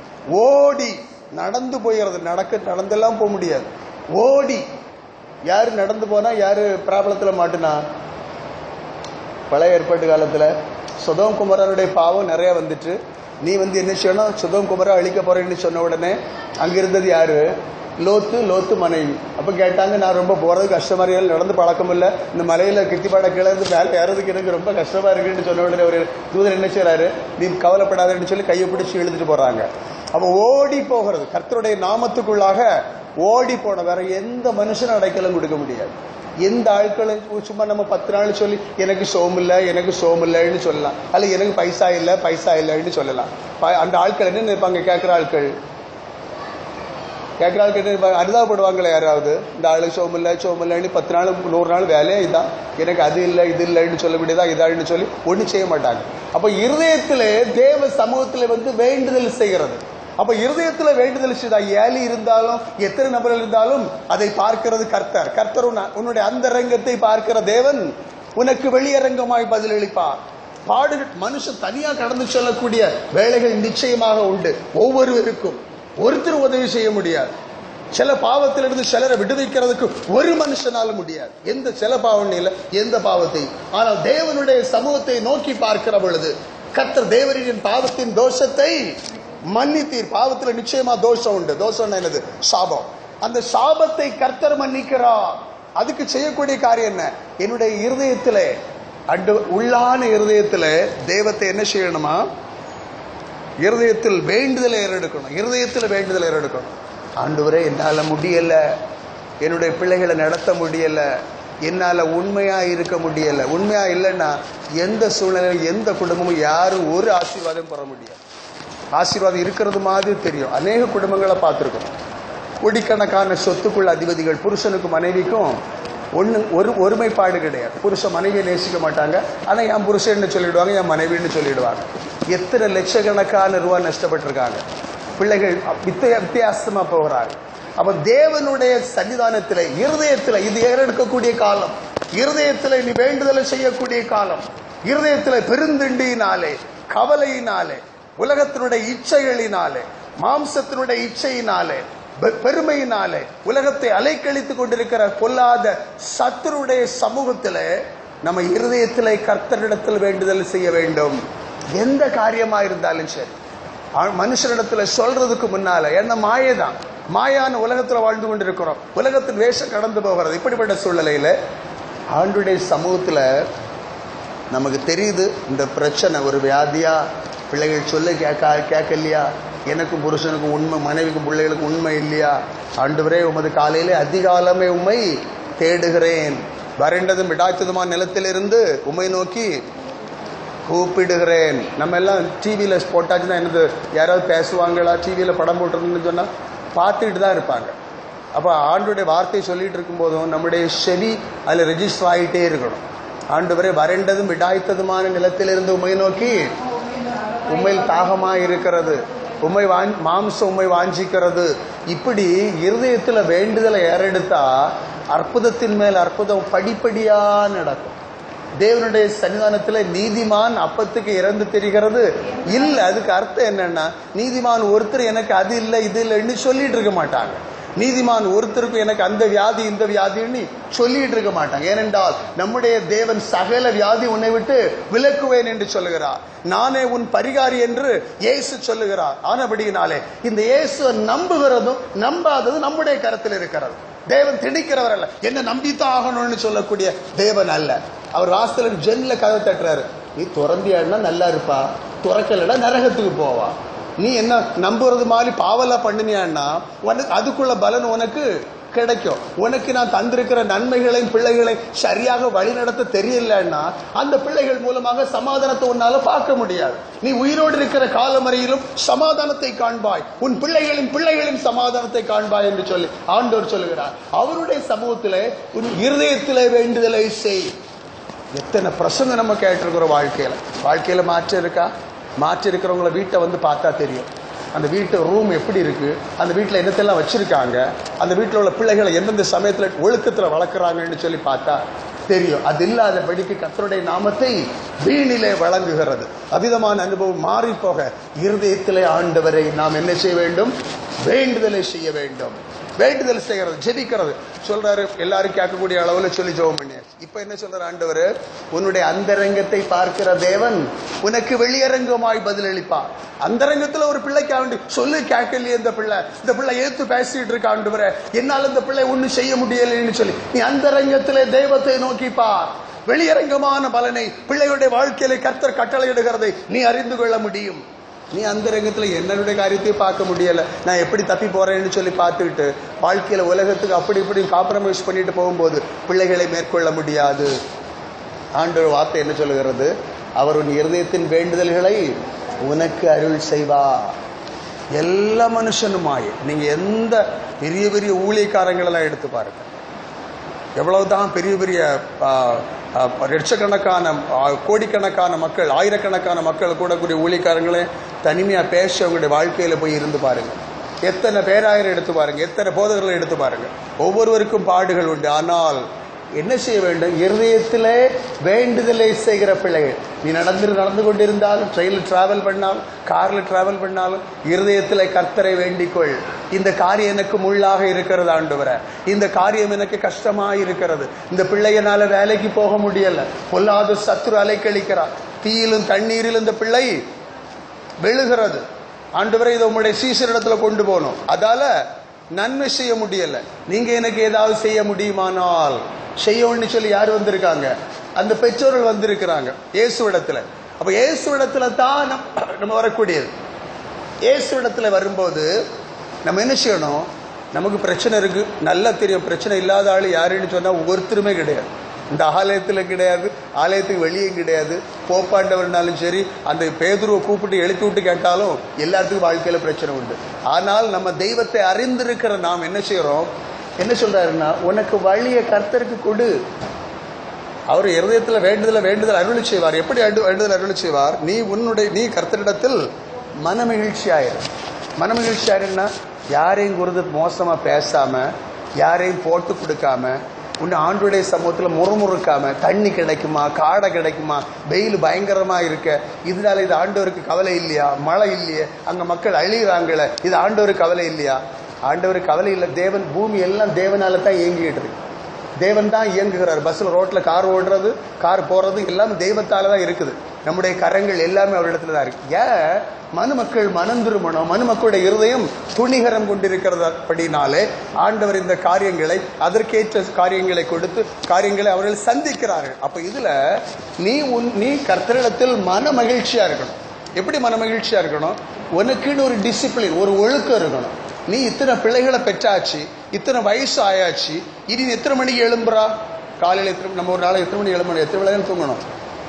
ஓடி நடந்து போயிறது. நடந்தெல்லாம் போக முடியாது, ஓடி. யாரு நடந்து போனா யாரு பிராபலத்துல மாட்டுனா? பழைய ஏற்பாட்டு காலத்துல சொதோம் குமாரனுடைய பாவம் நிறைய வந்துட்டு, நீ என்ன செய்யணும்? சொதோம் குமார அழிக்க போறேன்னு சொன்ன உடனே அங்க இருந்தது யாரு? லோத்து மனைவி. அப்ப கேட்டாங்க, நான் ரொம்ப போறது கஷ்டமா இருக்கு, நடந்து பழக்கம் இல்லை, இந்த மலையில கிட்டிப்பாட கிளந்து மேல ஏறதுக்கு எனக்கு ரொம்ப கஷ்டமா இருக்குன்னு சொன்ன உடனே ஒரு தூதர் என்ன செய்யறாரு? நீ கவலைப்படாதுன்னு சொல்லி கையை பிடிச்சி இழுத்துட்டு போறாங்க. அப்ப ஓடி போகிறது, கர்த்தருடைய நாமத்துக்குள்ளாக ஓடி போன வேற எந்த மனுஷனும் அடைக்கலம் கொடுக்க முடியாது. எந்த ஆட்களை சும்மா நம்ம 10 நாள் சொல்லி எனக்கு சோமில்லைன்னு சொல்லலாம், அல்ல எனக்கு பைசா இல்லைன்னு சொல்லலாம். அந்த ஆட்கள் என்ன நினைப்பாங்க? கேட்கிற ஆட்கள் அனுதாபப்படுவாங்களே யாராவது? இந்த ஆளு சோமில்லைன்னு 10 நாள் 100 நாள் வேலையே இதான், எனக்கு அது இல்லை இது இல்லைன்னு சொல்ல வேண்டியதா இதான்னு சொல்லி ஒன்றும் செய்ய மாட்டாங்க. அப்ப இருதயத்திலே தேவ சமூகத்திலே வேண்டுதல் செய்கிறது. அப்ப இருதயத்துல வேண்டுதல் செய்தா, ஏழி இருந்தாலும் எத்தனை நபர்கள் இருந்தாலும் அதை பார்க்கிறது கர்த்தர். கர்த்தர் உன்னுடைய அந்தரங்கத்தை பார்க்கிற தேவன் உனக்கு வெளியரங்கமாய் பதிலளிப்பார். மனுஷன் தனியா கடந்து செல்லக்கூடிய வேலைகள் நிச்சயமாக உண்டு. ஒவ்வொருவருக்கும் ஒருத்தர் உதவி செய்ய முடியாது. சில பாவத்திலிருந்து சிலரை விடுவிக்கிறதுக்கு ஒரு மனுஷனால முடியாது. சில பாவம் இல்ல, எந்த பாவத்தை. ஆனால் தேவனுடைய சமூகத்தை நோக்கி பார்க்கிற பொழுது கர்த்தர் தேவரின் பாவத்தின் தோஷத்தை மன்னித்தீர். பாவத்துல நிச்சயமா தோஷம் உண்டு. தோஷம் என்னது? சாபம். அந்த சாபத்தை கர்த்தர் மன்னிக்கிறார். அதுக்கு செய்யக்கூடிய காரியம் என்ன? என்னுடைய இருதயத்திலே, உள்ளான இருதயத்திலே தேவத்தை என்ன செய்யணுமா? இருதயத்தில் வேண்டுதலை ஏறெடுக்கணும். இருதயத்தில் வேண்டுதலை ஏறெடுக்கணும். ஆண்டவரே, என்னால முடியல, என்னுடைய பிள்ளைகளை நடத்த முடியல, என்னால உண்மையா இருக்க முடியல. உண்மையா இல்லைன்னா எந்த சூழ்நிலையில் எந்த குடும்பமும் யாரும் ஒரு ஆசீர்வாதம் பெற முடியாது. ஆசீர்வாதம் இருக்கிறது மாதிரி தெரியும். அநேக குடும்பங்களை பார்த்துருக்கோம். கோடிக்கணக்கான சொத்துக்குள்ள அதிபதிகள், புருஷனுக்கும் மனைவிக்கும் ஒருமைப்பாடு கிடையாது. புருஷன் மனைவியை நேசிக்க மாட்டாங்க, ஆனா என் புருஷன்னு சொல்லிடுவாங்க, என் மனைவின்னு சொல்லிடுவாங்க. எத்தனை லட்சக்கணக்கான ரூபாய் நஷ்டப்பட்டிருக்காங்க. பிள்ளைகள் வித்தியாசமா போகிறாங்க. அப்ப தேவனுடைய சன்னிதானத்திலே, இருதயத்தில் இது ஏறெடுக்கக்கூடிய காலம். இருதயத்தில் நீ வேண்டுதலை செய்யக்கூடிய காலம். இருதயத்தில் பெருந்திண்டியினாலே, கவலையினாலே, உலகத்தினுடைய இச்சைகளினாலே, மாம்சத்தினுடைய இச்சையினாலே, பெருமையினாலே உலகத்தை அலைக்கழித்துக் கொண்டிருக்கிற பொல்லாத சத்துருடைய சமூகத்திலே நம்ம இருதயத்திலே கர்த்தரிடத்தில் வேண்டுதல் செய்ய வேண்டும். எந்த காரியமா இருந்தாலும் சரி, மனுஷனிடத்துல சொல்றதுக்கு முன்னால, என்ன மாயைதான், மாயான உலகத்துல வாழ்ந்து கொண்டிருக்கிறோம். உலகத்தின் வேஷம் கடந்து போகிறது. இப்படிப்பட்ட சூழ்நிலையில ஆண்டுடைய சமூகத்துல நமக்கு தெரியுது இந்த பிரச்சனை ஒரு வியாதியா, பிள்ளைகள் சொல்ல கேட்கலையா, எனக்கும் புருஷனுக்கும் உண்மை, மனைவிக்கும் பிள்ளைகளுக்கும் உண்மை இல்லையா? ஆண்டவரே, உமது காலையிலே அதிகாலமே உம்மை தேடுகிறேன், வறண்டதும் விடாய்த்ததுமான நிலத்திலிருந்து உம்மை நோக்கி கூப்பிடுகிறேன். நம்ம எல்லாம் டிவியில போட்டாச்சுன்னா என்னது, யாராவது பேசுவாங்களா? டிவியில படம் போட்டுருந்துன்னு சொன்னா பார்த்துட்டு தான் இருப்பாங்க. அப்ப ஆண்டுடைய வார்த்தையை சொல்லிட்டு இருக்கும் போதும் நம்முடைய செவி அதுல ரெஜிஸ்டர் ஆகிட்டே இருக்கணும். ஆண்டவரே, வறண்டதும் விடாய்த்ததுமான நிலத்திலிருந்து உம்மை நோக்கி, உம்மையில் தாகமாய் இருக்கிறது, மாம்சம் உம்மை வாஞ்சிக்கிறது. இப்படி இருதயத்துல வேண்டுதலை ஏறெடுத்தா அற்புதத்தின் மேல் அற்புதம் படிப்படியா நடக்கும். தேவனுடைய சன்னிதானத்துல நீதிமான் அப்பத்துக்கு இறந்து தெரிகிறது இல்ல. அதுக்கு அர்த்தம் என்னன்னா, நீதிமான் ஒருத்தர் எனக்கு அது இல்லை இது இல்லைன்னு சொல்லிட்டு இருக்க மாட்டாங்க. நீதிமான் ஒருத்தருக்கு எனக்கு அந்த வியாதி இந்த வியாதின்னு சொல்லிட்டு இருக்க மாட்டாங்க. ஏனென்றால் நம்முடைய தேவன் சகல வியாதி உன்னை விட்டு விலக்குவேன் என்று சொல்லுகிறார். நானே உன் பரிகாரி என்று இயேசு சொல்லுகிறார். ஆனபடியினாலே இந்த இயேசு நம்புகிறதும் நம்பாததும் நம்முடைய கருத்தில் இருக்கிறது. தேவன் திணிக்கிறவர் அல்ல, என்ன நம்பித்தான் ஆகணும்னு சொல்லக்கூடிய தேவன் அல்ல. அவர் வாசல ஜென்ல கதை தட்டுறாரு. நீ துறந்தியாடுனா நல்லா இருப்பா, துறக்கலன்னா நரகத்துக்கு போவா. நீ என்ன நம்புறது மாதிரி பாவலா பண்ணினியான்னா உனக்கு அதுக்குள்ள பலன் உனக்கு கிடைக்கும். உனக்கு நான் தந்திருக்கிற நன்மைகளையும் பிள்ளைகளை சரியாக வழிநடத்த தெரியலன்னா அந்த பிள்ளைகள் மூலமாக சமாதானத்தை உன்னால பார்க்க முடியாது. நீ உயிரோடு இருக்கிற காலமறையிலும் சமாதானத்தை காண்பாய், உன் பிள்ளைகளின் சமாதானத்தை காண்பாய் என்று சொல்லி ஆண்டவர் சொல்லுகிறார். அவருடைய சமூகத்திலே உன் இருதயத்திலே வேண்டுதலை செய். எத்தனை பிரசங்க நம்ம கேட்டிருக்கிறோம். வாழ்க்கையில மாற்றம் இருக்கா? மாற்றி இருக்கிறவங்கள வீட்டை வந்து பார்த்தா தெரியும். அந்த வீட்டு ரூம் எப்படி இருக்கு, அந்த வீட்டில் என்னத்தெல்லாம் வச்சிருக்காங்க, அந்த வீட்டில் உள்ள பிள்ளைகளை எந்தெந்த சமயத்தில் ஒழுக்கத்தில் வளர்க்குறாங்கன்னு சொல்லி பார்த்தா தெரியும். அது இல்லாதபடிக்கு கர்த்தருடைய நாமத்தை வீணிலே வழங்குகிறது. அவ்விதமான அனுபவம் மாறி போக இருதயத்திலே ஆண்டவரை நாம் என்ன செய்ய வேண்டும்? வேண்டுதலை செய்ய வேண்டும். வேண்டுதல் செய்கிறது, ஜெபிக்கிறது. சொல்றாரு, எல்லாரும் கேட்கக்கூடிய அளவுல சொல்லி ஜெபம் பண்ணியாச்சு. இப்ப என்ன சொல்றாரு ஆண்டவர்? உன்னுடைய அந்தரங்கத்தை பார்க்கிற தேவன் உனக்கு வெளியரங்கமாய் பதிலளிப்பார். அந்தரங்கத்துல ஒரு பிள்ளைக்கு ஆண்டு சொல்லு கேட்கலையே, இந்த பிள்ளை ஏத்து பேசிட்டு இருக்க, ஆண்டவரே என்னால இந்த பிள்ளை ஒண்ணு செய்ய முடியலைன்னு சொல்லி நீ அந்தரங்கத்திலே தெய்வத்தை நோக்கி பார். வெளியரங்கமான பலனை பிள்ளைகளுடைய வாழ்க்கையில கர்த்தர் கட்டளையிடுகிறதை நீ அறிந்து கொள்ள முடியும். நீ அந்த ரங்கத்தில் என்னுடைய காரியத்தையும் பார்க்க முடியலை, நான் எப்படி தப்பி போறேன்னு சொல்லி பார்த்துக்கிட்டு வாழ்க்கையில உலகத்துக்கு அப்படி இப்படி காம்ப்ரமைஸ் பண்ணிட்டு போகும்போது பிள்ளைகளை மேற்கொள்ள முடியாது. ஆண்டவர் வார்த்தை என்ன சொல்லுகிறது? அவர் உன் இருதயத்தின் வேண்டுதல்களை உனக்கு அருள் செய்வார். எல்லா மனுஷனுமாய் நீங்க எந்த பெரிய பெரிய ஊழியக்காரங்களெல்லாம் எடுத்து பாருங்க, எவ்வளவுதான் பெரிய பெரிய லட்சக்கணக்கான கோடிக்கணக்கான மக்கள், ஆயிரக்கணக்கான மக்கள் கூடக்கூடிய ஊழியக்காரங்களே தனிமையா பேச அவங்களுடைய வாழ்க்கையில போய் இருந்து பாருங்க. எத்தனை பேராயிரம் எடுத்து பாருங்க, எத்தனை போதகர்களை எடுத்து பாருங்க. ஒவ்வொருவருக்கும் பாடுகள் உண்டு. ஆனால் என்ன செய்ய வேண்டும்? இருதயத்திலே வேண்டுதலை செய்கிற பிள்ளைகள். நீ நடந்து கொண்டிருந்தாலும், ட்ரெயினில் டிராவல் பண்ணாலும், கார்ல டிராவல் பண்ணாலும், இருதயத்திலே கர்த்தரை வேண்டிக்கொள். இந்த காரியம் எனக்கு முள்ளாக இருக்கிறது ஆண்டவரே, இந்த காரியம் எனக்கு கஷ்டமா இருக்கிறது, இந்த பிள்ளையனால வேலைக்கு போக முடியல, பொல்லாத சத்துரு அலைக்கழிக்கிறார், தீயிலும் தண்ணீரிலும் இந்த பிள்ளை விழுகிறது, ஆண்டவரே இதை உங்களுடைய சீசரிடத்துல கொண்டு போகணும், அதால நன்மை செய்ய முடியல, நீங்க எனக்கு ஏதாவது செய்ய முடியுமானால் செய்யணும்னு சொல்லி யார் வந்திருக்காங்க? அந்த பெற்றோர்கள் வந்திருக்கிறாங்க இயேசுவிடத்துல. அப்ப இயேசுவிடத்துல தான் நம்ம வரக்கூடியது. இயேசுவிடத்துல வரும்போது நம்ம என்ன செய்யணும்? நமக்கு பிரச்சனை இருக்கு, நல்லா தெரியும். பிரச்சனை இல்லாத ஆள் யாருன்னு சொன்னா ஒவ்வொருத்தருமே கிடையாது. இந்த ஆலயத்தில் கிடையாது, ஆலயத்துக்கு வெளியும் கிடையாது. போப்பாண்டவர்னாலும் சரி, அந்த பேதுருவை கூப்பிட்டு எழுப்பி விட்டு கேட்டாலும் எல்லாத்துக்கும் வாழ்க்கையில பிரச்சனை உண்டு. ஆனால் நம்ம தெய்வத்தை அறிந்திருக்கிற நாம் என்ன செய்யறோம்? என்ன சொல்றாருன்னா, உனக்கு வழியை கர்த்தருக்கு கொடு. அவர் இருதயத்தில் வேண்டுதல் அருளி செய்வார். எப்படி வேண்டுதல் அருளி செய்வார்? நீ கர்த்தரிடத்தில் மனமகிழ்ச்சி ஆயிரும். மனமகிழ்ச்சி ஆயிருன்னா யாரையும் குறித்து மோசமா பேசாம, யாரையும் போட்டு கொடுக்காம, உன்னை ஆண்டுடைய சமூகத்தில் முறுமுறுக்காம, தண்ணி கிடைக்குமா, காடை கிடைக்குமா, வெயில் பயங்கரமா இருக்க, இதனால இது ஆண்டவருக்கு கவலை இல்லையா? மழை இல்லையே, அங்க மக்கள் அழிகிறாங்களே, இது ஆண்டவருக்கு கவலை இல்லையா? ஆண்டவருக்கு கவலை இல்லை. தேவன் பூமி எல்லாம் தேவனால தான் இயங்கிட்டு இருக்கு. தேவன் தான் இயங்குகிறார். பஸ்ல ரோட்ல கார் ஓடுறது, கார் போறது எல்லாமே தெய்வத்தால தான் இருக்குது. நம்முடைய கரங்கள் எல்லாமே அவரிடத்துல தான் இருக்கு. ஏன்? மனுமக்கள் மனம் திரும்பணும், மனுமக்களுடைய இருதயம் துணிகரம் கொண்டிருக்கிறபடினாலே ஆண்டவர் இந்த காரியங்களை, அதற்கேற்ற காரியங்களை கொடுத்து காரியங்களை அவர்கள் சந்திக்கிறார்கள். அப்ப இதுல நீ கர்த்தரிடத்தில் மன மகிழ்ச்சியா இருக்கணும். எப்படி மன மகிழ்ச்சியா இருக்கணும்? உனக்குன்னு ஒரு டிசிப்ளின், ஒரு ஒழுக்கம் இருக்கணும். நீ இத்தனை பிள்ளைகளை பெற்றாச்சு, இத்தனை வயசு ஆயாச்சு, இனி எத்தனை மணிக்கு எழும்புறா? காலையில் நம்ம ஒரு நாளை எத்தனை மணி எழும்பணும்? எத்தனை வேளையும் தூங்கணும்?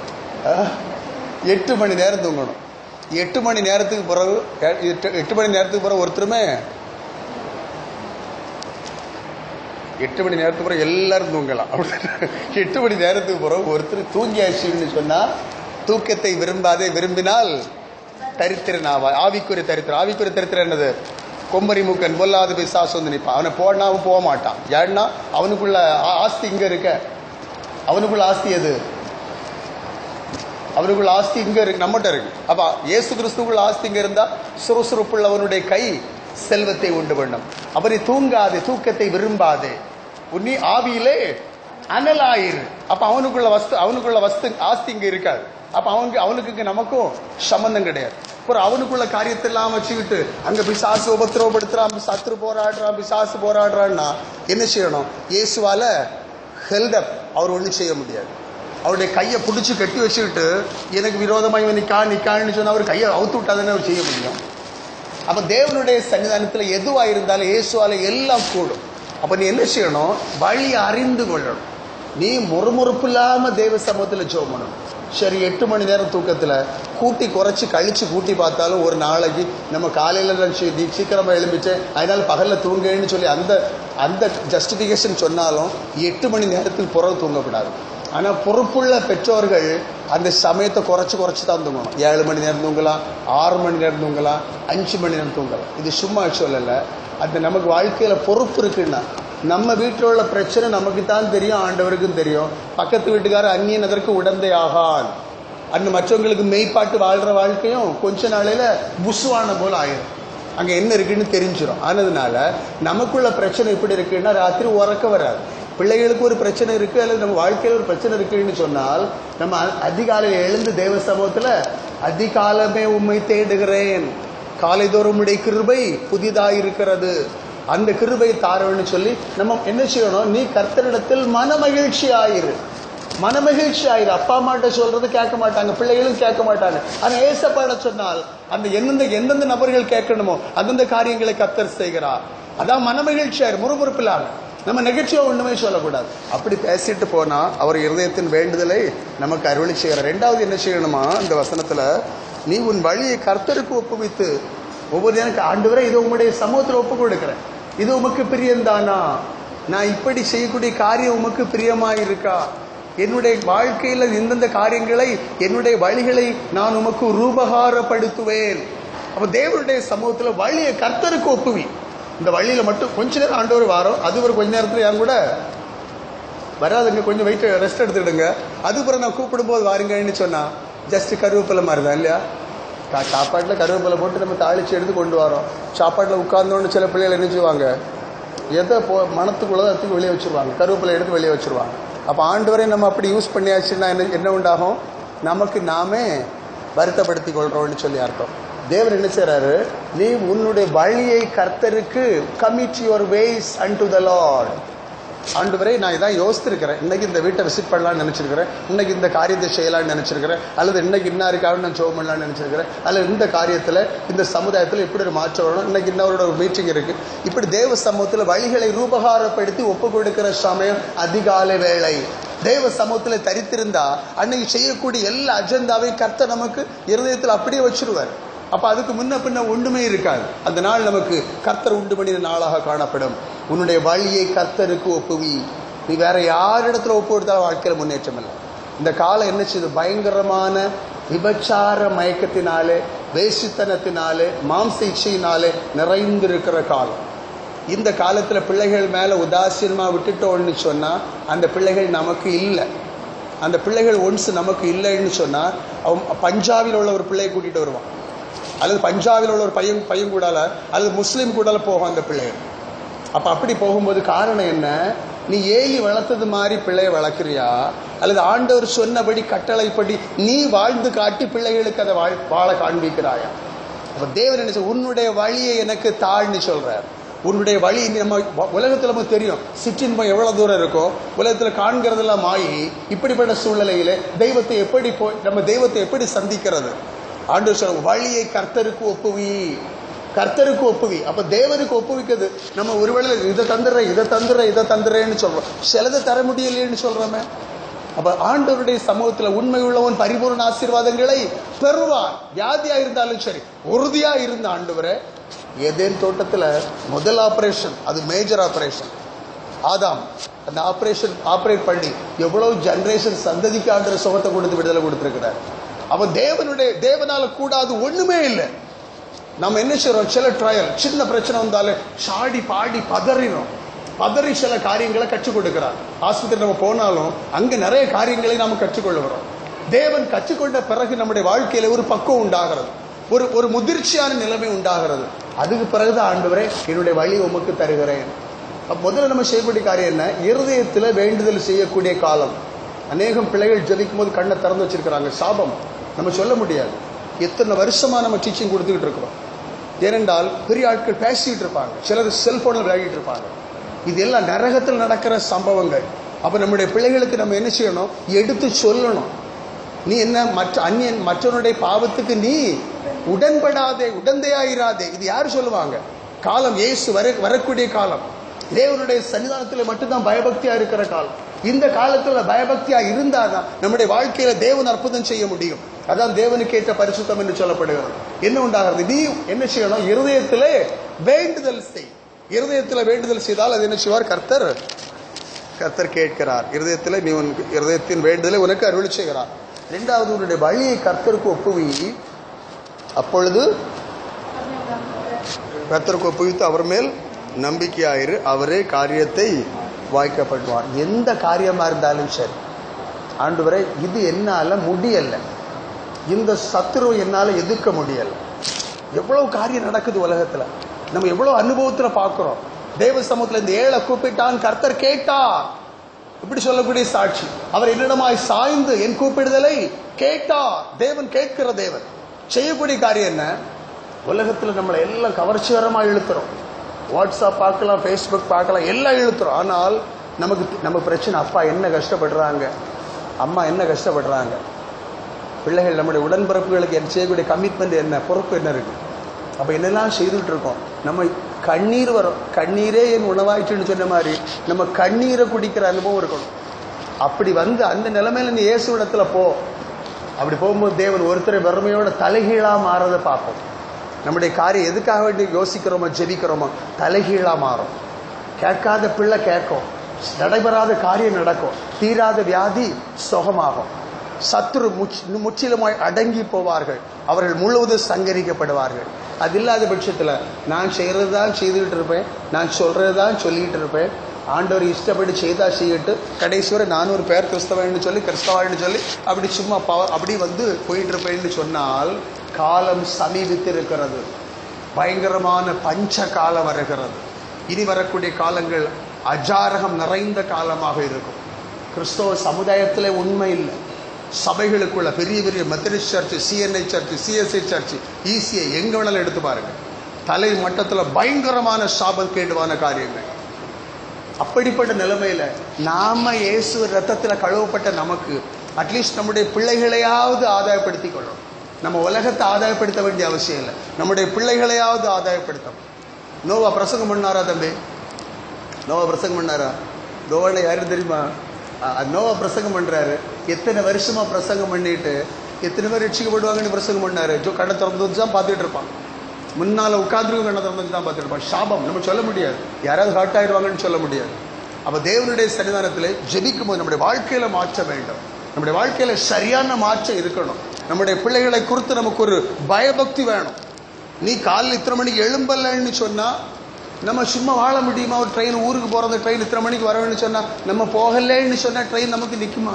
8 மணி நேரம் தூங்கணும். 8 மணி நேரத்துக்கு பிறகு 8 மணி நேரத்துக்கு பிறகு ஒருத்தருமே 8 மணி நேரத்துக்கு பிறகு எல்லாரும் தூங்கலாம். 8 மணி நேரத்துக்கு பிறகு ஒருத்தர் தூங்கியாச்சுன்னு சொன்னா, தூக்கத்தை விரும்பினால் தரித்திரன் ஆவா. ஆவிக்குரிய தரித்திரம். ஆவிக்குரிய தரித்திரம் என்னது? கொம்பரி மூக்கன் பொல்லாத பிசாசு வந்து நிற்பான். அவனை போனாவும் போக மாட்டான். ஏன்னா அவனுக்குள்ள ஆஸ்தி இங்க இருக்க. அவனுக்குள்ள ஆஸ்தி எது? அவனுக்குள்ள ஆஸ்தி இங்க இருக்கு, நம்மகிட்ட இருக்கு. அப்ப இயேசு கிறிஸ்துக்குள்ள ஆஸ்தி இங்க இருந்தா சுறுசுறுப்புள்ளவனுடைய கை செல்வத்தை உண்டு பண்ணும். அவனை தூங்காதே, தூக்கத்தை விரும்பாதே, உன்னி ஆவியிலே அனலாயிரு. அப்ப அவனுக்குள்ள வஸ்து ஆஸ்தி இங்க இருக்காது. அப்ப அவனுக்கு நமக்கும் சம்பந்தம் கிடையாது. அவனுக்குள்ள காரியத்தை எல்லாம் வச்சுக்கிட்டு அங்க பிசாசு உபத்திரவப்படுத்துறான், சத்துரு போராடுறான், பிசாசு போராடுறான்னா என்ன செய்யணும்? இயேசுவால ஹெல்டப் அவர் ஒண்ணு செய்ய முடியாது. அவருடைய கையை பிடிச்சி கட்டி வச்சுக்கிட்டு எனக்கு விரோதமா இவன் நிக்கான்னு சொன்னா அவர் கையை அவுத்து விட்டாதானே அவர் செய்ய முடியும். அப்ப தேவனுடைய சன்னிதானத்துல எதுவா இருந்தாலும் இயேசுவால எல்லாம் கூடும். அப்ப நீ என்ன செய்யணும்? வழி அறிந்து கொள்ளணும். நீ முறுமுறுப்பு இல்லாம தேவ சமூகத்துல ஜெபம் பண்ணணும். சரி, 8 மணி நேரம் தூக்கத்துல கூட்டி குறைச்சி கழிச்சு கூட்டி பார்த்தாலும் ஒரு நாளைக்கு நம்ம காலையில சீக்கிரமா எழும்பிச்சேன் அதனால பகல்ல தூங்கன்னு சொல்லி அந்த ஜஸ்டிபிகேஷன் சொன்னாலும் 8 மணி நேரத்துக்கு பிறகு தூங்கக்கூடாது. ஆனா பொறுப்புள்ள பெற்றோர்கள் அந்த சமயத்தை குறைச்சு தான் தூங்கணும். 7 மணி நேரம் தூங்கலாம், 6 மணி நேரம் தூங்கலாம், 5 மணி நேரம் தூங்கலாம். இது சும்மா சொல்லல. அது நமக்கு வாழ்க்கையில பொறுப்பு இருக்குன்னா, நம்ம வீட்டில் உள்ள பிரச்சனை நமக்கு தான் தெரியும், ஆண்டவருக்கும் தெரியும். பக்கத்து வீட்டுக்காரர் அந்நியன் அதற்கு உடந்தை ஆகான். அன்று மற்றவங்களுக்கு மெய்ப்பாட்டு வாழ்ற வாழ்க்கையும் கொஞ்ச நாளையில புசுவான போல ஆயிரும். அங்க என்ன இருக்குன்னு தெரிஞ்சிடும். ஆனதுனால நமக்குள்ள பிரச்சனை எப்படி இருக்குன்னா, ராத்திரி உறக்க வராது. பிள்ளைகளுக்கு ஒரு பிரச்சனை இருக்கு அல்லது நம்ம வாழ்க்கையில ஒரு பிரச்சனை இருக்குன்னு சொன்னால், நம்ம அதிகாலையில் எழுந்து தேவ சமூகத்துல அதிகாலமே உம்மை தேடுகிறேன், காலைதோறும் உடைய கிருபை புதிதாயிருக்கிறது, அந்த கிருபை தாரன்னு சொல்லி நம்ம என்ன செய்யணும்? நீ கர்த்தரிடத்தில் மன மகிழ்ச்சி ஆயிரு. மனமகிழ்ச்சி ஆயிரு. அப்பா அம்மாட்ட சொல்றது கேட்க மாட்டாங்க, பிள்ளைகளும் கேட்க மாட்டாங்க. ஆனா ஏசப்பாட சொன்னால் அந்த எந்தெந்த நபர்கள் கேட்கணுமோ அந்தந்த காரியங்களை கர்த்தர் செய்கிறார். அதான் மனமகிழ்ச்சி ஆயிரு, முறுமுறுப்பில்லாம. நம்ம நெகட்டிவா ஒண்ணுமே சொல்லக்கூடாது. அப்படி பேசிட்டு போனா அவர் இருதயத்தின் வேண்டுதலை நமக்கு அருளி செய்கிறார். ரெண்டாவது என்ன செய்யணுமா, இந்த வசனத்துல, நீ உன் வழியை கர்த்தருக்கு ஒப்புவித்து ஒவ்வொரு எனக்கு ஆண்டவரே இது உங்களுடைய சமூகத்தில் ஒப்பு கொடுக்கிறேன், இது உமக்கு பிரியந்தானா, நான் இப்படி செய்யக்கூடிய காரியம் உமக்கு பிரியமா இருக்கா, என்னுடைய வாழ்க்கையில இந்தந்த காரியங்களை என்னுடைய வழிகளை நான் உமக்கு ரூபகாரப்படுத்துவேன். அப்ப தேவனுடைய சமூகத்துல வழியை கர்த்தருக்கு ஒப்புவி. இந்த வழியில மட்டும் கொஞ்ச நேரம் ஆண்டவர் வாரம், அது ஒரு கொஞ்ச நேரத்துல யாரும் கூட வராதுங்க, கொஞ்சம் வெயிட் ரெஸ்ட் எடுத்துடுங்க, அதுக்கப்புறம் நான் கூப்பிடும் போது வாருங்கன்னு சொன்னா ஜஸ்ட் கருவேப்பிலை மாதிரி தான் இல்லையா. சாப்பாட்டுல கருவேப்பிலை போட்டு நம்ம தாளிச்சு எடுத்து கொண்டு வரோம். சாப்பாட்டுல உட்கார்ந்தோன்னு சில பிள்ளைகள் என்ன செய்வாங்க, எதை மனத்துக்குள்ளதை அதுக்கு வெளியே வச்சிருவாங்க, கருவேப்பிலை எடுத்து வெளியே வச்சிருவாங்க. அப்ப ஆண்டவரை நம்ம அப்படி யூஸ் பண்ணியாச்சுன்னா என்ன உண்டாகும், நமக்கு நாமே வருத்தப்படுத்திக் கொள்றோம்னு சொல்லி அர்த்தம். தேவன் என்ன செய்றாரு, நீ உன்னுடைய வழியை கர்த்தருக்கு commit your ways unto the Lord. ஆண்டவரே நான் இதான் யோசித்திருக்கிறேன், இன்னைக்கு இந்த வீட்டை விசிட் பண்ணலாம்னு நினைச்சிருக்கிறேன், இன்னைக்கு இந்த காரியத்தை செய்யலாம்னு நினைச்சிருக்கிறேன், அல்லது இன்னைக்கு இன்னாருக்காக நான் ஜெபம் பண்ணலாம்னு நினைச்சிருக்கிறேன், அல்லது இந்த காரியத்துல இந்த சமுதாயத்தில் இப்படி ஒரு மாற்றம் வரணும், இன்னைக்கு இன்னவரோட ஒரு மீட்டிங் இருக்கு. இப்படி தேவ சமூகத்துல வழிகளை ரூபகாரப்படுத்தி ஒப்பு கொடுக்கிற சமயம் அதிகாலை வேளை. தேவ சமூகத்துல தரித்திருந்தா அன்னைக்கு செய்யக்கூடிய எல்லா அஜெண்டாவையும் கர்த்தர் நமக்கு இருதயத்தில் அப்படியே வச்சிருவார். அப்ப அதுக்கு முன்ன பின்ன ஒன்றுமே இருக்காது. அந்த நாள் நமக்கு கர்த்தர் உண்டு பண்ணின நாளாக காணப்படும். உன்னுடைய வழியை கர்த்தருக்கு ஒப்புவி. நீ வேற யாரிடத்துல ஒப்பு கொடுத்தாலும் வாழ்க்கையில முன்னேற்றம் இல்லை. இந்த காலம் என்ன செய்யுது, பயங்கரமான விபச்சார மயக்கத்தினாலே, வேசித்தனத்தினாலே, மாம்ச இச்சையினாலே நிறைந்திருக்கிற காலம். இந்த காலத்துல பிள்ளைகள் மேல உதாசீனமா விட்டுட்டோம்னு சொன்னா அந்த பிள்ளைகள் நமக்கு இல்லை. அந்த பிள்ளைகள் ஒன்ஸ் நமக்கு இல்லைன்னு சொன்னா அவன் பஞ்சாபில் உள்ள ஒரு பிள்ளையை கூட்டிட்டு வருவான், அல்லது பஞ்சாபில் உள்ள ஒரு பையன் கூடால, அல்லது முஸ்லீம் கூடால போகும் அந்த பிள்ளைகள். அப்ப அப்படி போகும்போது காரணம் என்ன, நீ ஏலி வளர்த்தது மாதிரி பிள்ளையை வளர்க்கிறியா, அல்லது ஆண்டவர் சொன்னபடி கட்டளைப்படி நீ வாழ்ந்து காட்டி பிள்ளைகளுக்கு அதை வாழ காண்பிக்கிறாயா? அப்ப தேவன் என்ன, உன்னுடைய வழியை எனக்கு தாழ்னு சொல்றார். உன்னுடைய வழி நம்ம உலகத்துல நமக்கு தெரியும், சிற்றின்பம் எவ்வளவு தூரம் இருக்கும், உலகத்துல காண்கிறதெல்லாம் மாயி. இப்படிப்பட்ட சூழ்நிலையில தெய்வத்தை எப்படி நம்ம தெய்வத்தை எப்படி சந்திக்கிறது? ஆண்டவர் சொல்ற வழியை கர்த்தருக்கு ஒப்புவி, கர்த்தருக்கு ஒப்புவி. அப்ப தேவனுக்கு ஒப்புவிக்கிறது நம்ம ஒருவேளை இதை தந்துடுறேன்னு சொல்றோம், சிலதை தர முடியலைன்னு சொல்றோமே. அப்ப ஆண்டவருடைய சமூகத்துல உண்மை உள்ளவன் பரிபூர்ண ஆசீர்வாதங்களை பெறுவான். வியாதியா இருந்தாலும் சரி, உறுதியா இருந்த ஆண்டவரை ஏதேன் தோட்டத்துல முதல் ஆபரேஷன், அது மேஜர் ஆபரேஷன், ஆதாம் அந்த ஆபரேட் பண்ணி எவ்வளவு ஜெனரேஷன் சந்ததிக்கு ஆண்டவர் சுகத்தை கொடுத்து விடுதலை கொடுத்திருக்கிறார். அவன் தேவனால கூடாது ஒண்ணுமே இல்லை. நம்ம என்ன செய்யறோம், சில ட்ரையல் சின்ன பிரச்சனை வந்தாலும் சாடி பாடி பதறி சில காரியங்களை கற்றுக் கொடுக்கிறார். ஆஸ்பத்திரி நம்ம போனாலும் அங்க நிறைய காரியங்களை நாம கற்றுக்கொள்ளுகிறோம். தேவன் கற்றுக்கொண்ட பிறகு நம்முடைய வாழ்க்கையில ஒரு பக்குவம் உண்டாகிறது, ஒரு முதிர்ச்சியான நிலைமை உண்டாகிறது. அதுக்கு பிறகுதான் ஆண்டவரே என்னுடைய வழி உமக்கு தருகிறேன். முதல்ல நம்ம செய்யக்கூடிய காரியம் என்ன, இருதயத்துல வேண்டுதல் செய்யக்கூடிய காலம். அநேகம் பிள்ளைகள் ஜெபிக்கும் போது கண்ணை திறந்து வச்சிருக்கிறாங்க. சாபம் நம்ம சொல்ல முடியாது. எத்தனை வருஷமா நம்ம டீச்சிங் கொடுத்துக்கிட்டு இருக்கிறோம். ஏனென்றால் பெரிய ஆட்கள் பேசிக்கிட்டு இருப்பாங்க, சிலர் செல்போனில் விளையாடிட்டு இருப்பாங்க. இது எல்லாம் நரகத்தில் நடக்கிற சம்பவங்கள். அப்ப நம்முடைய பிள்ளைகளுக்கு நம்ம என்ன செய்யணும், எடுத்து சொல்லணும். நீ என்ன மற்றவனுடைய பாவத்துக்கு நீ உடன்படாதே, உடந்தையாயிராதே. இது யாரு சொல்லுவாங்க? காலம் இயேசு வரக்கூடிய காலம், தேவனுடைய சன்னிதானத்தில் மட்டும்தான் பயபக்தியா இருக்கிற காலம். இந்த காலத்துல பயபக்தியா இருந்தாதான் நம்முடைய வாழ்க்கையில தேவன் அற்புதம் செய்ய முடியும். அதான் தேவனுக்கு ஏற்ற பரிசுத்தம் என்று சொல்லப்படுகிறது. என்ன உண்டாகிறது, நீ என்ன செய்யணும், இருதயத்திலே வேண்டுதல் செய். இருதயத்துல வேண்டுதல் செய்தால் அது என்ன செய்வார், கர்த்தர் கேட்கிறார். இருதயத்துல நீ இருதயத்தின் வேண்டுதலை உனக்கு அருளி செய்கிறார். இரண்டாவது, உன்னுடைய வழியை கர்த்தருக்கு ஒப்புவி. அப்பொழுது கர்த்தருக்கு ஒப்புவித்து அவர் மேல் நம்பிக்கையாயிரு, அவரே காரியத்தை வாய்க்கப்படுவார். எந்த காரியமா இருந்தாலும் சரி, ஆண்டவரே இது என்னால முடியல, இந்த சத்துரு என்னால எதிர்க்க முடியல. எவ்வளவு காரியம் நடக்குது உலகத்துல, நம்ம எவ்வளவு அனுபவத்துல பாக்குறோம். தேவ சமூகத்துல இந்த ஏழை கூப்பிட்டான், கர்த்தர் கேட்டார், இப்படி சொல்லக்கூடிய சாட்சி. அவர் என்னிடமாய் சாய்ந்து என் கூப்பிடுதலை கேட்டார். தேவன் கேட்கிற தேவன். செய்யக்கூடிய காரியம் என்ன, உலகத்துல நம்மளை எல்லாம் கவர்ச்சிகரமா இழுத்துறோம். வாட்ஸ்அப் பார்க்கலாம், ஃபேஸ்புக் பார்க்கலாம், எல்லாம் இழுத்துறோம். ஆனால் நம்ம பிரச்சனை, அப்பா என்ன கஷ்டப்படுறாங்க, அம்மா என்ன கஷ்டப்படுறாங்க, பிள்ளைகள் நம்முடைய உடன்பிறப்புகளுக்கு செய்யக்கூடிய கமிட்மெண்ட் என்ன, பொறுப்பு என்ன இருக்கு. அப்போ என்னெல்லாம் செய்துட்டு இருக்கோம். நம்ம கண்ணீர் வரும், கண்ணீரே என் உணவாயிற்றுன்னு சொன்ன மாதிரி நம்ம கண்ணீரை குடிக்கிற அனுபவம் இருக்கணும். அப்படி வந்து அந்த நிலைமையில நீ இயேசு இடத்துல போ. அப்படி போகும்போது தேவன் ஒருத்தரை வறுமையோட தலைகீழா மாறதை பார்ப்போம். நம்முடைய காரியம் எதுக்காக வேண்டி யோசிக்கிறோமோ ஜெபிக்கிறோமோ தலைகீழா மாறும். கேட்காத பிள்ளை கேட்கும், நடைபெறாத காரியம் நடக்கும், தீராத வியாதி சுகமாகும், சத்துரு முற்றிலுமாய் அடங்கி போவார்கள், அவர்கள் முழுவதும் சங்கரிக்கப்படுவார்கள். அது இல்லாத பட்சத்தில் நான் செய்கிறது தான் செய்துக்கிட்டு இருப்பேன், நான் சொல்றது தான் சொல்லிக்கிட்டு இருப்பேன், ஆண்டவர் இஷ்டப்படி செய்தா செய்யிட்டு கடைசி வரை நான் ஒரு பேர் கிறிஸ்தவன்னு சொல்லி அப்படி சும்மா அப்படி வந்து போயிட்டு இருப்பேன்னு சொன்னால் காலம் சமீபித்து இருக்கிறது. பயங்கரமான பஞ்ச காலம் வருகிறது. இனி வரக்கூடிய காலங்கள் அஜாரகம் நிறைந்த காலமாக இருக்கும். கிறிஸ்தவ சமுதாயத்தில் உண்மை இல்லை. சபைகளுக்குள்ள பெரிய பெரிய Methodist church, CNI church, CSI church, ECI எங்க வேணாலும் எடுத்து பாருங்க, தலை மட்டத்தில் பயங்கரமான சாபக்கேடுவான காரியங்கள். அப்படிப்பட்ட நிலைமையில நாம இயேசு ரத்தத்தில் கழுவப்பட்ட நமக்கு அட்லீஸ்ட் நம்முடைய பிள்ளைகளையாவது ஆதாயப்படுத்திக் கொள்ளும். நம்ம உலகத்தை ஆதாயப்படுத்த வேண்டிய அவசியம் இல்லை, நம்முடைய பிள்ளைகளையாவது ஆதாயப்படுத்தும். நோவா பிரசங்கம் பண்ணாரா தம்பி? நோவா பிரசங்கம் பண்ணாரா? நோவான யாரும் தெரியுமா? நோவா பிரசங்கம் பண்றாரு. எத்தனை வருஷமா பிரசங்கம் பண்ணிட்டு எத்தனை பேர் ரட்சிக்கப்படுவாங்கன்னு பிரசங்கம் பண்ணாரு. கண்ணை திறந்து தான் பார்த்துட்டு இருப்பான், முன்னால உட்கார்ந்து கண்ணை திறந்து தான் பார்த்துட்டு இருப்பான். சாபம் நம்ம சொல்ல முடியாது, யாராவது ஹர்ட் ஆயிடுவாங்கன்னு சொல்ல முடியாது. அப்ப தேவனுடைய சன்னிதானத்தில் ஜெபிக்கும் போது நம்முடைய வாழ்க்கையில மாற்றம் வேண்டும், நம்முடைய வாழ்க்கையில சரியான மாற்றம் இருக்கணும். நம்முடைய பிள்ளைகளை குறித்து நமக்கு ஒரு பயபக்தி வேணும். நீ காலையில் இத்தனை மணிக்கு எழும்பலன்னு சொன்னா நம்ம சும்மா வாழ முடியுமா? ஒரு ட்ரெயின் ஊருக்கு போறது, ட்ரெயின் இத்தனை மணிக்கு வரணும்னு சொன்னா நம்ம போகலன்னு சொன்னா ட்ரெயின் நமக்கு நிற்குமா?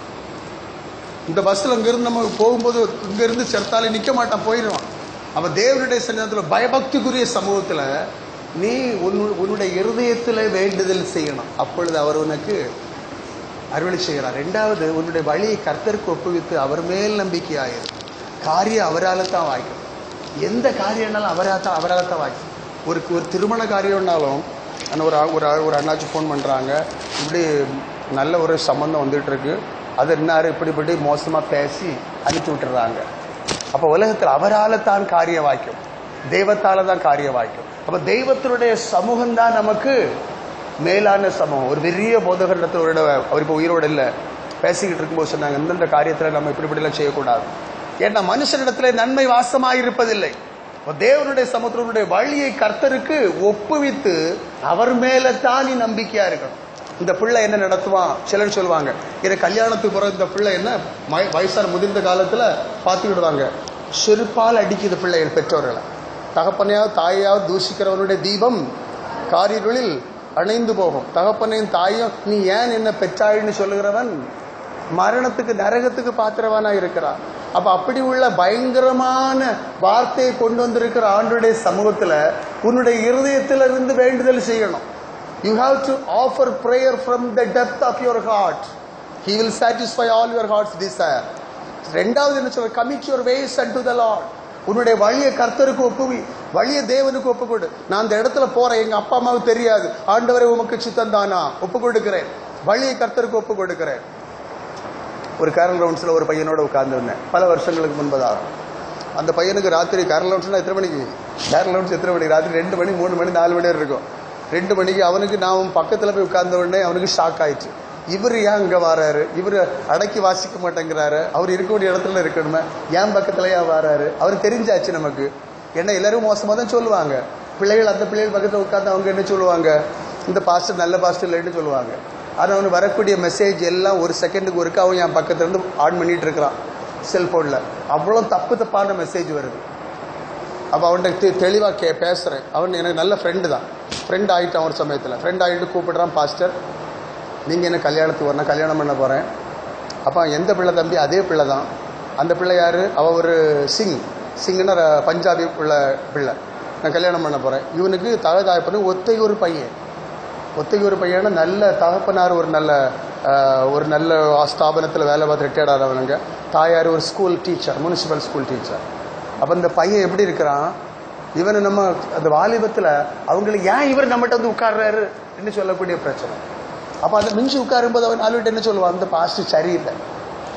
இந்த பஸ்ல இங்கிருந்து நம்ம போகும்போது இங்கிருந்து செத்தாலே நிற்க மாட்டான், போயிடுவான். அப்ப தேவனுடைய சன்னிதானத்தில் பயபக்திக்குரிய சமூகத்துல நீ உன்னுடைய இருதயத்தில் வேண்டுதல் செய்யணும். அப்பொழுது அவர் உனக்கு அருளி செய்கிறார். ரெண்டாவது, உன்னுடைய வழியை கர்த்தருக்கு ஒப்புவித்து அவர் மேல் நம்பிக்கையாயிரு. காரியம் அவரால் தான் வாய்க்கும். எந்த காரியம்னாலும் அவரால் தான் வாய்க்கும். ஒரு திருமண காரியம்னாலும் ஒரு அண்ணாச்சி ஃபோன் பண்ணுறாங்க, இப்படி நல்ல ஒரு சம்பந்தம் வந்துட்டு இருக்கு, அது என்னாரு இப்படி மோசமாக பேசி அனுப்பிச்சு விட்டுறாங்க. அப்போ உலகத்தில் அவரால் தான் காரியம் வாய்க்கும், தெய்வத்தால தான் காரியம் வாய்க்கும். அப்போ தெய்வத்தினுடைய சமூகம் தான் நமக்கு மேலான சமூகம். ஒரு பெரிய போதகரிடத்தோட அவர் இப்போ உயிரோடு இல்லை, பேசிக்கிட்டு இருக்கும்போது சொன்னாங்க, எந்தெந்த காரியத்தில் நம்ம இப்படிலாம் செய்யக்கூடாது. ஏன்னா மனுஷனிடத்துல நன்மை வாசமாயிருப்பதில்லை. தேவனுடைய சமுத்திரனுடைய வழியை கர்த்தருக்கு ஒப்புவித்து அவர் மேல தான் நீ நம்பிக்கையா இருக்கணும். இந்த பிள்ளை என்ன நடத்துவான்? சிலர் சொல்லுவாங்க, இதை கல்யாணத்துக்கு பிறகு இந்த பிள்ளை என்ன வயசான முதிர்ந்த காலத்துல பார்த்துக்கிடுவாங்க, செருப்பால் அடிக்குது பிள்ளைகள் பெற்றோர்களை. தகப்பனையாவது தாயாவது தூஷிக்கிறவனுடைய தீபம் காரிருளில் அணைந்து போகும். தகப்பனையும் தாயும் நீ ஏன் என்ன பெற்றாயின்னு சொல்லுகிறவன் மரணத்துக்கு நரகத்துக்கு பாத்திரவானா இருக்கிறான். அப்ப அப்படி உள்ள பயங்கரமான வார்த்தையை கொண்டு வந்திருக்கிற ஆண்டவருடைய சமூகத்துல உன்னுடைய இருதயத்திலிருந்து வேண்டுதல் செய்யணும். You have to offer prayer from the depth of your heart. He will satisfy all your heart's desire. ரெண்டாவது என்ன சொல்ற? Commit your ways unto the Lord. உன்னுடைய வழியை கர்த்தருக்கு ஒப்புவி, வழியை தேவனுக்கு ஒப்பு கொடு. நான் அந்த இடத்துல போறேன், எங்க அப்பா அம்மாவுக்கு தெரியாது, ஆண்டவரை உமக்கு சித்தம் தானா, ஒப்பு கொடுக்கிறேன், வழியை கர்த்தருக்கு ஒப்பு கொடுக்கிறேன். ஒரு கேரல் ரவுண்ட்ஸில் ஒரு பையனோட உட்கார்ந்துருந்தேன் பல வருஷங்களுக்கு முன்பதாக. அந்த பையனுக்கு ராத்திரி கேரல் ரவுண்ட்ஸ்னா எத்தனை மணிக்கு? கேரல் ரவுண்ட்ஸ் எத்தனை மணிக்கு? ராத்திரி 2 மணி 3 மணி 4 மணி இருக்கும். 2 மணிக்கு அவனுக்கு நான் பக்கத்தில் போய் உட்கார்ந்த உடனே அவனுக்கு ஷாக் ஆயிடுச்சு. இவர் ஏன் அங்கே வராரு? இவர் அடக்கி வாசிக்க மாட்டேங்கிறாரு, அவர் இருக்கக்கூடிய இடத்துல இருக்கணுமே, ஏன் பக்கத்துல ஏன் வராரு? அவர் தெரிஞ்சாச்சு நமக்கு. ஏன்னா எல்லாரும் மோசமாக தான் சொல்லுவாங்க. பிள்ளைகள் அந்த பிள்ளைகள் பக்கத்தில் உட்கார்ந்து அவங்க என்ன சொல்லுவாங்க, இந்த பாஸ்டர் நல்ல பாஸ்டர் இல்லைன்னு சொல்லுவாங்க. ஆனால் அவனுக்கு வரக்கூடிய மெசேஜ் எல்லாம் ஒரு செகண்டுக்கு ஒருக்க அவன் என் பக்கத்துல இருந்து ஆன் பண்ணிட்டு இருக்கிறான் செல்போன்ல. அவ்வளோ தப்பான மெசேஜ் வருது. அப்போ அவன்கிட்ட தெளிவாக பேசுறேன். அவன் எனக்கு நல்ல ஃப்ரெண்டு தான், ஃப்ரெண்ட் ஆகிட்டான். ஒரு சமயத்தில் ஃப்ரெண்ட் ஆகிட்டு கூப்பிடுறான், பாஸ்டர் நீங்கள் என்ன கல்யாணத்துக்கு வரணும், கல்யாணம் பண்ண போகிறேன். அப்போ எந்த பிள்ளை தம்பி? அதே பிள்ளை தான். அந்த பிள்ளை யார்? அவள் ஒரு சிங்னா பஞ்சாபி உள்ள பிள்ளை. நான் கல்யாணம் பண்ண போகிறேன். இவனுக்கு தாய்ப்பனு ஒத்தைக்கு ஒரு பையனா நல்ல தகப்பனார், ஒரு நல்ல ஸ்தாபனத்தில் வேலை பார்த்து ரிட்டையர்ட் ஆகிறவனுங்க. தாயார் ஒரு school teacher, municipal school teacher. அப்போ இந்த பையன் எப்படி இருக்கிறான்? இவனை நம்ம அந்த வாலிபத்தில் அவங்களுக்கு ஏன் இவர் நம்மகிட்ட வந்து உட்கார்றாரு என்று சொல்லக்கூடிய பிரச்சனை. அப்போ அதை மிஞ்சி உட்காரும்போது அவன் ஆளுகிட்ட என்ன சொல்லுவான், அந்த பாஸ்டர் சரியில்லை,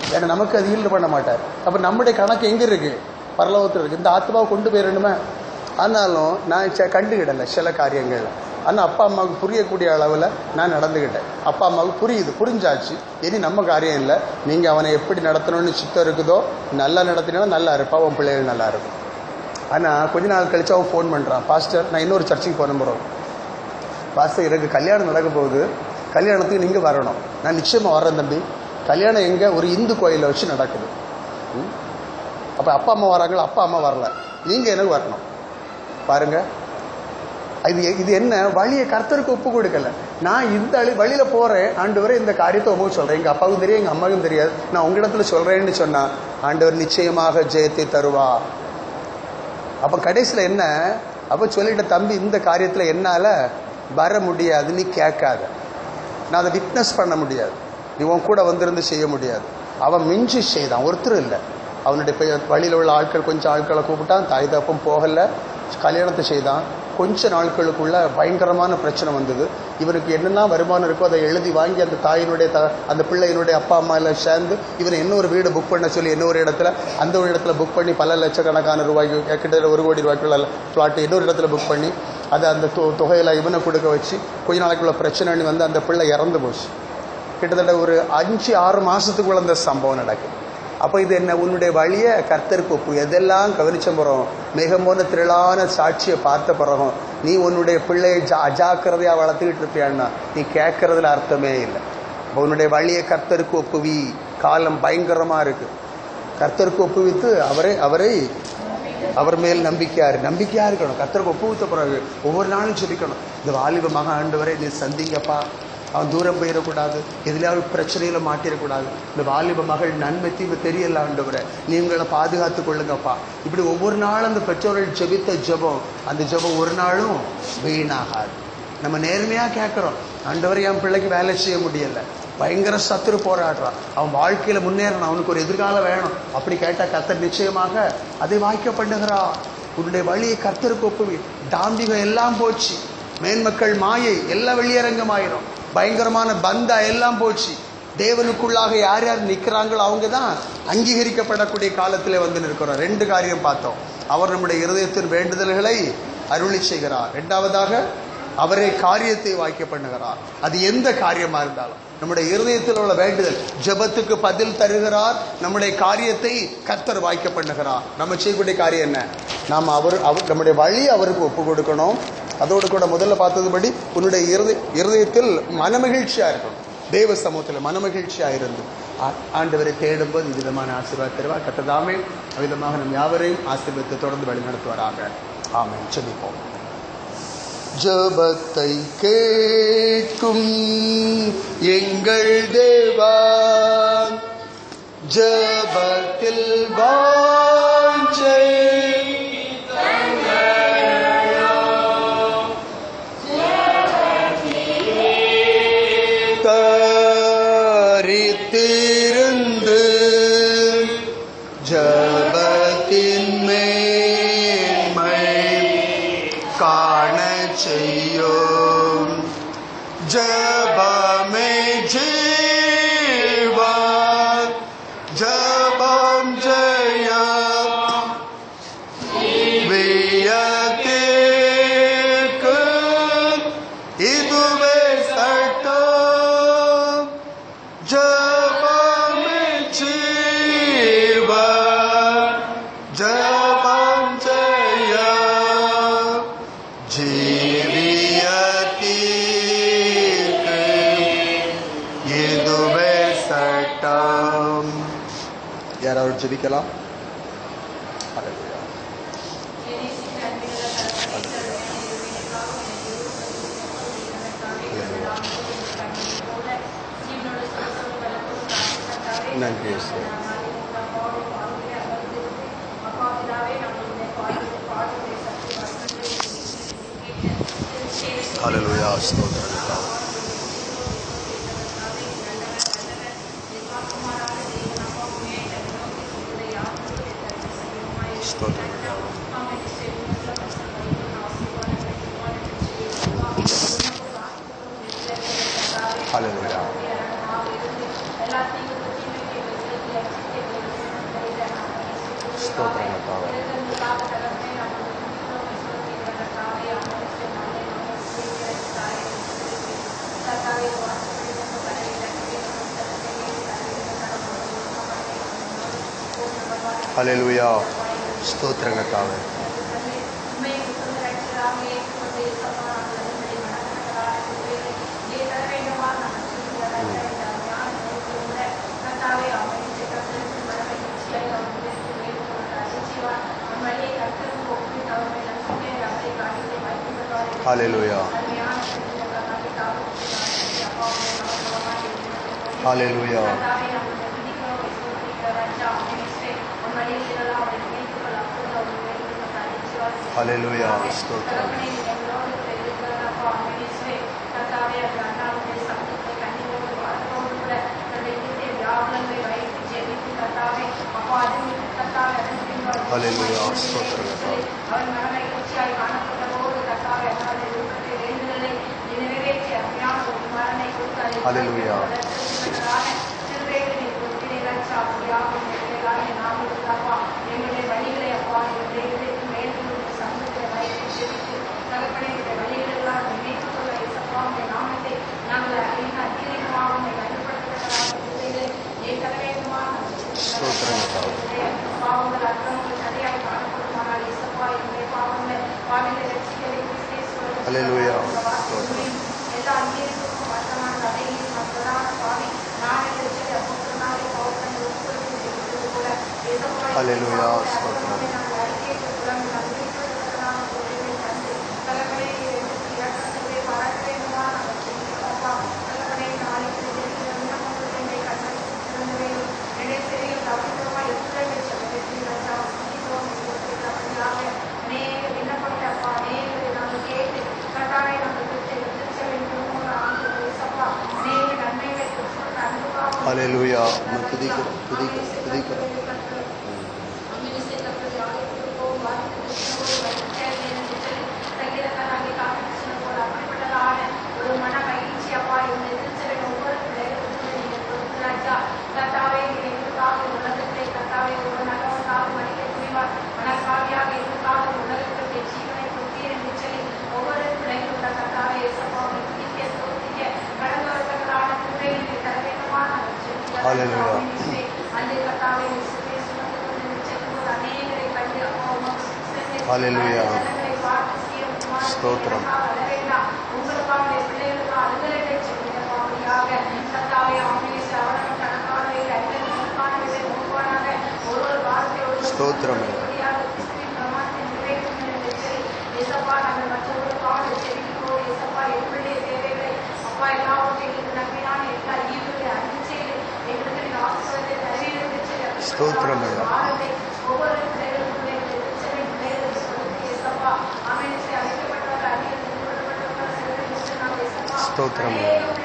ஏன்னா நமக்கு அது ஹீல் பண்ண மாட்டார். அப்போ நம்முடைய கணக்கு எங்கே இருக்கு? பரலோகத்தில் இருக்கு. இந்த ஆத்மாவை கொண்டு போயிடணுமே. ஆனாலும் நான் கண்டுக்கிடலை சில காரியங்கள். ஆனால் அப்பா அம்மாவுக்கு புரியக்கூடிய அளவில் நான் நடந்துக்கிட்டேன். அப்பா அம்மாவுக்கு புரிஞ்சாச்சு. இனி நம்ம காரியம் இல்லை. நீங்கள் அவனை எப்படி நடத்தணும்னு சித்தம் இருக்குதோ நல்லா நடத்தினா நல்லா இருப்பா, உன் பிள்ளைகள் நல்லா இருக்கும். ஆனால் கொஞ்ச நாள் கழிச்சு அவன் ஃபோன் பண்ணுறான், பாஸ்டர் நான் இன்னொரு சர்ச்சுக்கு போன போகிறோம் பாஸ்டர், எனக்கு கல்யாணம் நடக்க போகுது, கல்யாணத்துக்கு நீங்கள் வரணும். நான் நிச்சயமாக வர்றேன் தம்பி. கல்யாணம் எங்கே? ஒரு இந்து கோயிலில் வச்சு நடக்குது. அப்போ அப்பா அம்மா வராங்களா? அப்பா அம்மா வரல, நீங்கள் எனக்கு வரணும். பாருங்க, இது என்ன வழியை கர்த்தருக்கு ஒப்பு கொடுக்கல. நான் இந்த வழியில போறேன் ஆண்டவரே, இந்த காரியத்தை உங்களுக்கு சொல்றேன். எங்க அப்பாவுக்கும் தெரியும், எங்க அம்மாவுக்கும் தெரியாது, நான் உங்களிடத்துல சொல்றேன்னு சொன்னா ஆண்டவர் நிச்சயமாக ஜெயத்தை தருவா. அப்ப கடைசியில என்ன? அப்ப சொல்லிட்ட, தம்பி இந்த காரியத்துல என்னால வர முடியாது, நீ கேட்காத. நான் அதை விட்னஸ் பண்ண முடியாது, நீ உன் கூட வந்திருந்து செய்ய முடியாது. அவன் மிஞ்சி செய்தான், ஒருத்தர் இல்லை. அவனுடைய வழியில் உள்ள ஆட்கள் கொஞ்சம் ஆட்களை கூப்பிட்டான், தாய் தப்பம் போகல, கல்யாணத்தை செய்தான். கொஞ்ச நாட்களுக்குள்ள பயங்கரமான பிரச்சனை வந்தது. இவனுக்கு என்னென்ன வருமானம் இருக்கோ அதை எழுதி வாங்கி அந்த தாயினுடைய அந்த பிள்ளையினுடைய அப்பா அம்மா எல்லாம் சேர்ந்து இவனை இன்னொரு வீடு புக் பண்ண சொல்லி இன்னொரு இடத்துல, அந்த ஒரு இடத்துல புக் பண்ணி பல லட்சக்கணக்கான ரூபாய்க்கு, கிட்டத்தட்ட 1 கோடி ரூபாய்க்குள்ள பிளாட் இன்னொரு இடத்துல புக் பண்ணி அதை அந்த தொகையில இவனை கொடுக்க வச்சு கொஞ்ச நாளைக்குள்ள பிரச்சனைன்னு வந்து அந்த பிள்ளை இறந்து போச்சு. கிட்டத்தட்ட ஒரு 5-6 மாசத்துக்குள்ள அந்த சம்பவம் நடக்குது. அப்போ இது என்ன? உன்னுடைய வழியை கர்த்தருக்கு ஒப்பு. எதெல்லாம் கவனிச்ச பிறகும், மிகமான திரளான சாட்சியை பார்த்த பிறகும் நீ உன்னுடைய பிள்ளையை அஜாக்கிரதையா வளர்த்துக்கிட்டு இருப்பியான்னா நீ கேட்கறதுல அர்த்தமே இல்லை. உன்னுடைய வழியை கர்த்தருக்கு ஒப்புவி. காலம் பயங்கரமா இருக்கு. கர்த்தருக்கு ஒப்புவித்து அவர் மேல் நம்பிக்கையா இருக்கணும். கர்த்தருக்கு ஒப்புவித்த பிறகு ஒவ்வொரு நாளும் சொல்லிக்கணும், இந்த வாலிப மகன் ஆண்டவரை நீ சந்திங்கப்பா, அவன் தூரம் போயிடக்கூடாது, எதிலாவது பிரச்சனையில மாட்டிடக்கூடாது. இந்த வாலிப மகள் நன்மை தீமை தெரியல ஆண்டவரை, நீங்களை பாதுகாத்து கொள்ளுங்கப்பா. இப்படி ஒவ்வொரு நாளும் அந்த பெற்றோர்கள் ஜெபித்த ஜெபம், அந்த ஜெபம் ஒரு நாளும் வீணாகாது. நம்ம நேர்மையா கேட்கிறோம், ஆண்டவரை என் பிள்ளைக்கு வேலை செய்ய முடியல, பயங்கர சத்துரு போராடுறான், அவன் வாழ்க்கையில முன்னேறணும், அவனுக்கு ஒரு எதிர்காலம் வேணும். அப்படி கேட்டா கர்த்தர் நிச்சயமாக அதை வாய்க்க பண்ணுகிறா. உன்னுடைய வழியை கர்த்தருக்கு ஒப்புவி. தாம்பிகம் எல்லாம் போச்சு, மேன்மக்கள் மாயை எல்லாம் வெளியரங்கமாயிரும், பயங்கரமான பந்தா எல்லாம் போச்சு. தேவனுக்குள்ளாக யார் யார் நிற்கிறாங்களோ அவங்க தான் அங்கீகரிக்கப்படக்கூடிய காலத்தில் வந்து நிற்கிறோம். 2 காரியம் பார்த்தோம். அவர் நம்முடைய இருதயத்தின் வேண்டுதல்களை அருளி செய்கிறார். 2வதாக அவரே காரியத்தை வாய்க்க பண்ணுகிறார். அது எந்த காரியமா இருந்தாலும் நம்முடைய இருதயத்தில் உள்ள வேண்டுதல், ஜெபத்துக்கு பதில் தருகிறார். நம்முடைய காரியத்தை கர்த்தர் வாய்க்க பண்ணுகிறார். நம்ம செய்யக்கூடிய காரியம் என்ன? நாம் நம்முடைய வழி அவருக்கு ஒப்பு கொடுக்கணும். அதோடு கூட முதல்ல பார்த்ததுபடி உன்னுடைய இருதயத்தில் மனமகிழ்ச்சியா இருக்கணும். தேவ சமூகத்தில் மனமகிழ்ச்சியா இருந்து ஆண்டவரை தேடும்போது விதமான ஆசீர்வாதம் தருவார். கர்த்தர் அவ்விதமாக நம் யாவரையும் ஆசீர்வாதத்தை தொடர்ந்து வழி நடத்துவாராக. ஆமென். ஜெபிப்போம். ஜெபத்தை கேட்கும் எங்கள் தேவா, ஜெபத்தில் வாஞ்சை தரித்திருந்து ஜெபத்தின் மேன்மை காண செய்யும். ஜெபமே ஜீவன், ஜெபம் ஜெயம், வியத்திற்கு இதுவே சட்டம். ஜெபமே ஜீவன், ஜெபம் ஜெயம், ஜீவியத்திற்கு இதுவே சட்டம். யாராவது ஜெபிக்கலாம்? நன்றி. ஹல்லேலூயா. ஸ்தோத்திரம். ஸ்தோத்திரம். ஹல்லேலூயா. ஸ்தோத்திரம் கர்த்தாவே. ஹல்லேலூயா. ஸ்தோத்திரம் கர்த்தாவே. ஹல்லேலூயா. ஹல்லேலூயா. ஹல்லேலூயா. ஸ்தோத்திரம். ஹல்லேலூயா. ஸ்தோத்திரம் கர்த்தாவே. ஹல்லேலூயா. ஸ்தோத்திரம் கர்த்தாவே. ஹல்லேலூயா. ஸ்தோத்திரம். ஹல்லேலூயா. ஸ்தோத்திரம். ஹல்லேலூயா. துதிக்கிறோம் துதிக்கிறோம் துதிக்கிறோம். ஹல்லேலூயா. ஹல்லேலூயா. ஸ்தோத்திரம். ஸ்தோத்திரம். ஸ்தோத்திரம். ஸ்தோத்திரம்.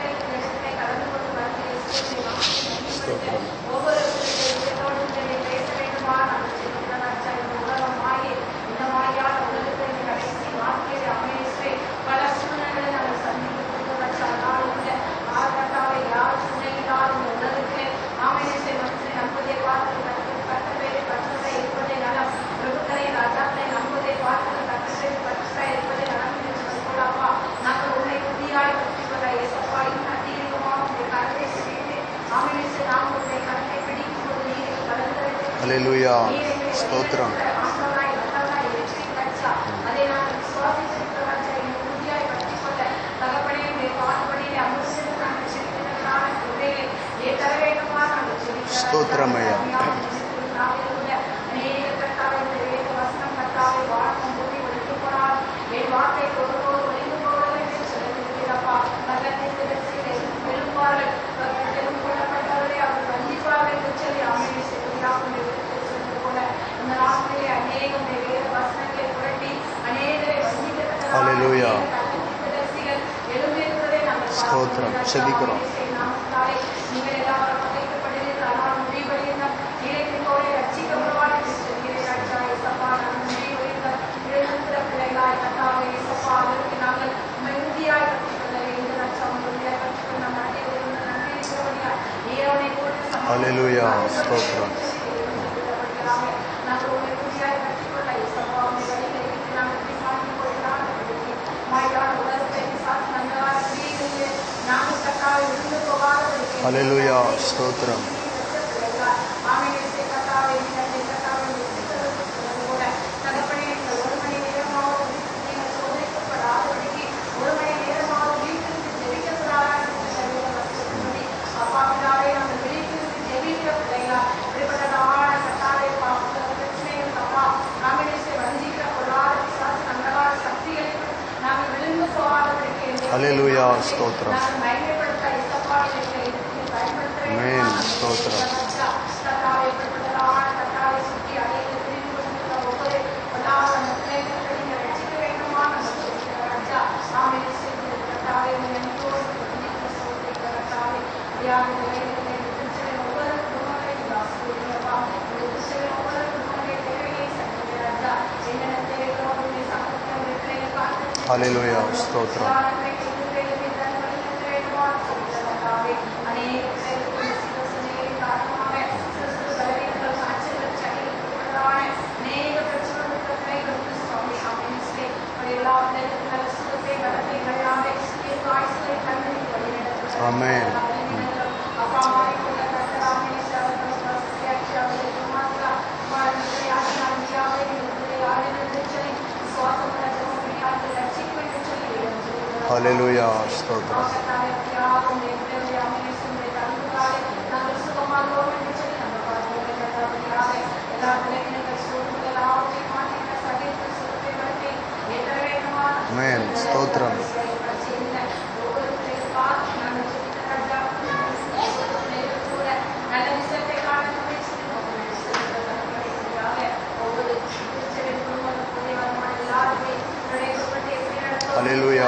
ஸ்தோத்திரம். ஹல்லேலூயா. ஸ்தோத்திரம். ஸ்தோத்திரம் ஐயா. ஹல்லேலூயா. ஸ்தோத்திரம். செபிக்கிறோம். ஹல்லேலூயா. ஸ்தோத்திரம். ஹல்லேலூயா ஸ்தோத்திரம். ஹல்லேலூயா ஸ்தோத்திரம். ஆமென் ஸ்தோத்திரம். ஹல்லேலூயா ஸ்தோத்திரம். ஆமென். ஹல்லேலூயா ஸ்தோத்திரம். ஆமென் ஸ்தோத்திரம். ஹல்லேலூயா.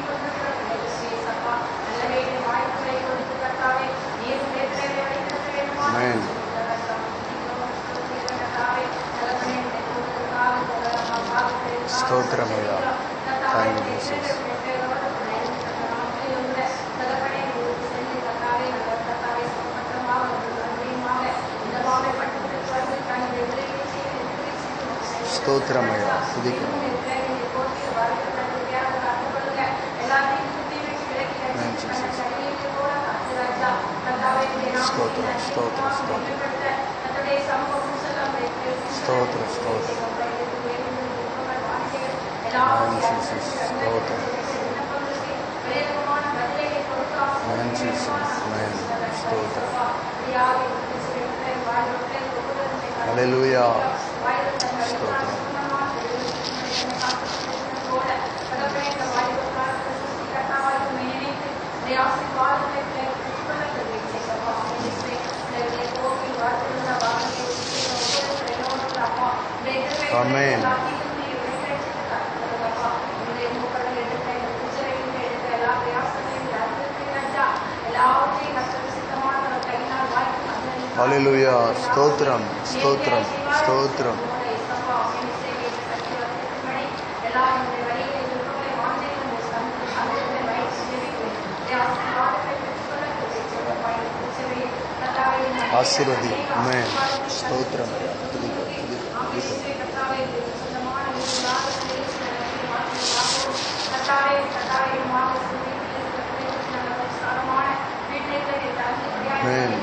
ஆமென். ஸ்தோத்திரம் ஐயா. Thank you, Jesus. ஸ்தோத்திரம் ஐயா. துதிக்கிறோம். ஸ்தோத்திரம் ஸ்தோத்திரம் ஸ்தோத்திரம் ஸ்தோத்திரம் ஸ்தோத்திரம். Amen, Jesus. ஸ்தோத்திரம். Amen, Jesus. Amen. ஸ்தோத்திரம். ஹல்லேலூயா ஸ்தோத்திரம். ஆமென். ஹல்லேலூயா ஸ்தோத்திரம் ஸ்தோத்திரம் ஸ்தோத்திரம். ஆசீர்வதி. ஆமென் ஸ்தோத்திரம். Amen.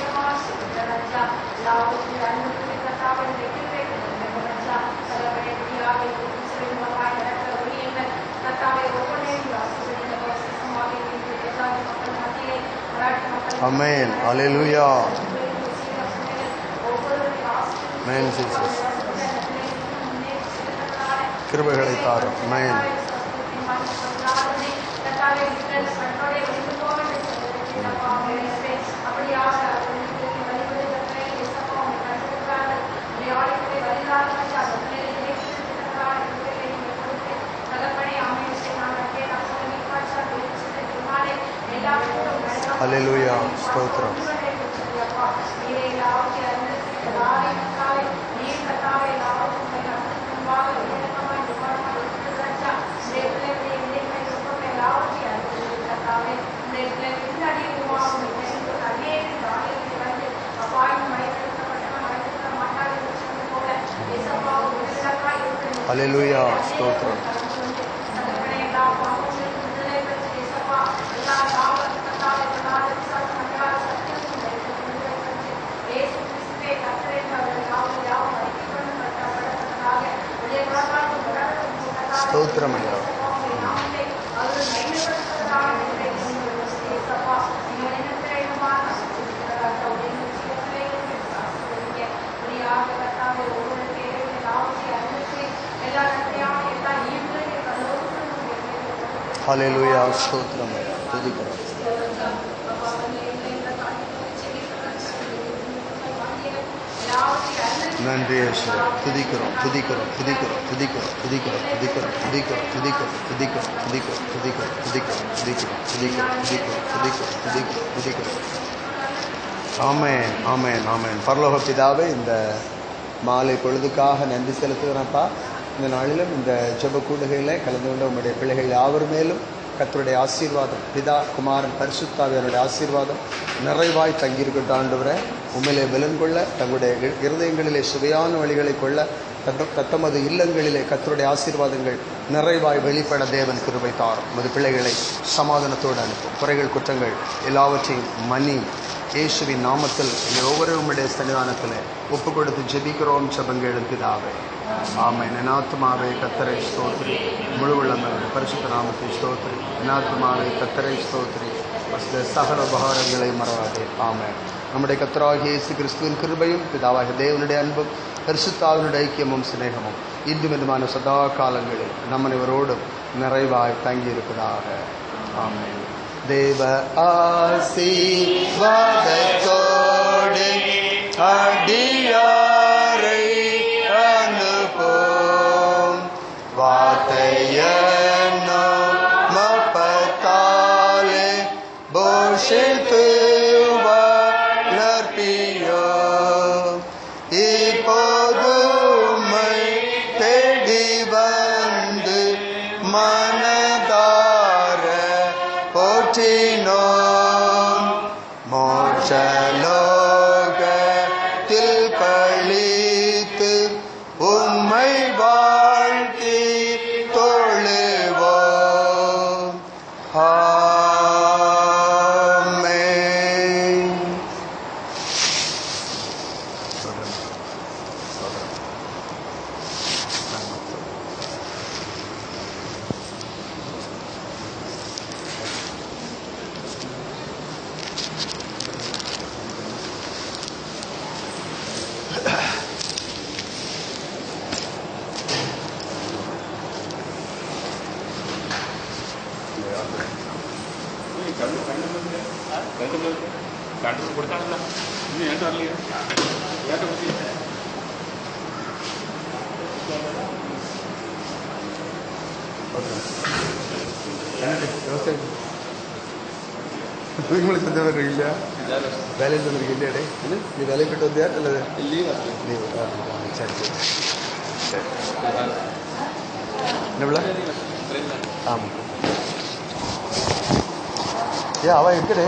Amen. Hallelujah. Amen Jesus. கிருபைகளை தாரும். ஆமென். ஹல்லேலூயா ஸ்தோத்திரம். ஹல்லேலூயா ஸ்தோத்திரம். ஸ்தோத்திரம் ஐயா. ஹல்லேலூயா. ஸ்தோத்திரம் ஐயா. துதிக்கிறோம். நன்றி இயேசுவே. துதிக்கிறோம் துதிக்கிறோம் துதிக்கிறோம் துதிக்கிறோம் துதிக்கிறோம் துதிக்கிறோம் துதிக்கிறோம் துதிக்கிறோம் துதிக்கிறோம் துதிக்கிறோம் துதிக்கிறோம் துதிக்கிறோம் துதிக்கிறோம் துதிக்கிறோம் துதிக்கிறோம் துதிக்கிறோம் துதிக்கிறோம் துதிக்கிறோம். ஆமென் ஆமென் ஆமென். பரலோக பிதாவே, இந்த மாலை பொழுதுக்காக நன்றி செலுத்துகிறேன்ப்பா. இந்த நாளிலும் இந்த ஜெப கூடுகையில கலந்து கொண்ட உங்களுடைய பிள்ளைகள் யாவர் மேலும் கர்த்தருடைய ஆசீர்வாதம், பிதா குமாரன் பரிசுத்தாவியனுடைய ஆசீர்வாதம் நிறைவாய் தங்கியிருக்கட்டும். ஆண்டவரே, உண்மையிலே பலன் கொள்ள, தங்களுடைய இருதயங்களிலே சுவையான வழிகளை கொள்ள, தத்தமது இல்லங்களிலே கர்த்தருடைய ஆசீர்வாதங்கள் நிறைவாய் வெளிப்பட தேவன் கிருபை தாரும். உமது பிள்ளைகளை சமாதானத்தோடு அனுப்பும். குறைகள் குற்றங்கள் எல்லாவற்றையும் மன்னி இயேசுவின் நாமத்தில் எங்கள் ஒவ்வொருவருடைய சன்னிதானத்தில் ஒப்பு கொடுத்து ஜெபிக்கிறோம். ஜெபங்கள் பிதாவே, ஆமென். என் ஆத்துமாவே கர்த்தரை ஸ்தோத்திரி, முழு உள்ளமே பரிசுத்த நாமத்தை ஸ்தோத்திரி. என் ஆத்துமாவே கர்த்தரை ஸ்தோத்திரி, சகல உபகாரங்களை மறவாதே. ஆமென். நம்முடைய கர்த்தராகிய இயேசு கிறிஸ்துவின் கிருபையும் பிதாவாகிய தேவனுடைய அன்பும் பரிசுத்தாவினுடைய ஐக்கியமும் சிநேகமும் இன்றும் என்றுமான சதா காலங்களில் நம்ம அனைவரோடும் நிறைவாய் தங்கியிருப்பதாக. ஆமென். தேவ ஆசீர்வாதத்தோடு அடியாரை அனுப்பும். வார்த்தையனோ மப்பத்தாலே போஷித்து வளர்ப்பியோ. இப்போதுமை தேடி வந்து மனதார போற்றினோம். மோட்சலோகத்தில் கழித்து உம்மை வாழ்த்தி தொழுவோம். ஆமென். தூய்மொழி தந்தவர் இல்லையா? வேலையில் தந்திருக்கீங்க இல்லையாடே? நீ வேலை போயிட்டு வந்தியா அல்லது லீவ்? சரி சரி சரி. என்ன? ஆமாம். ஏன் அவன் இருக்குடே?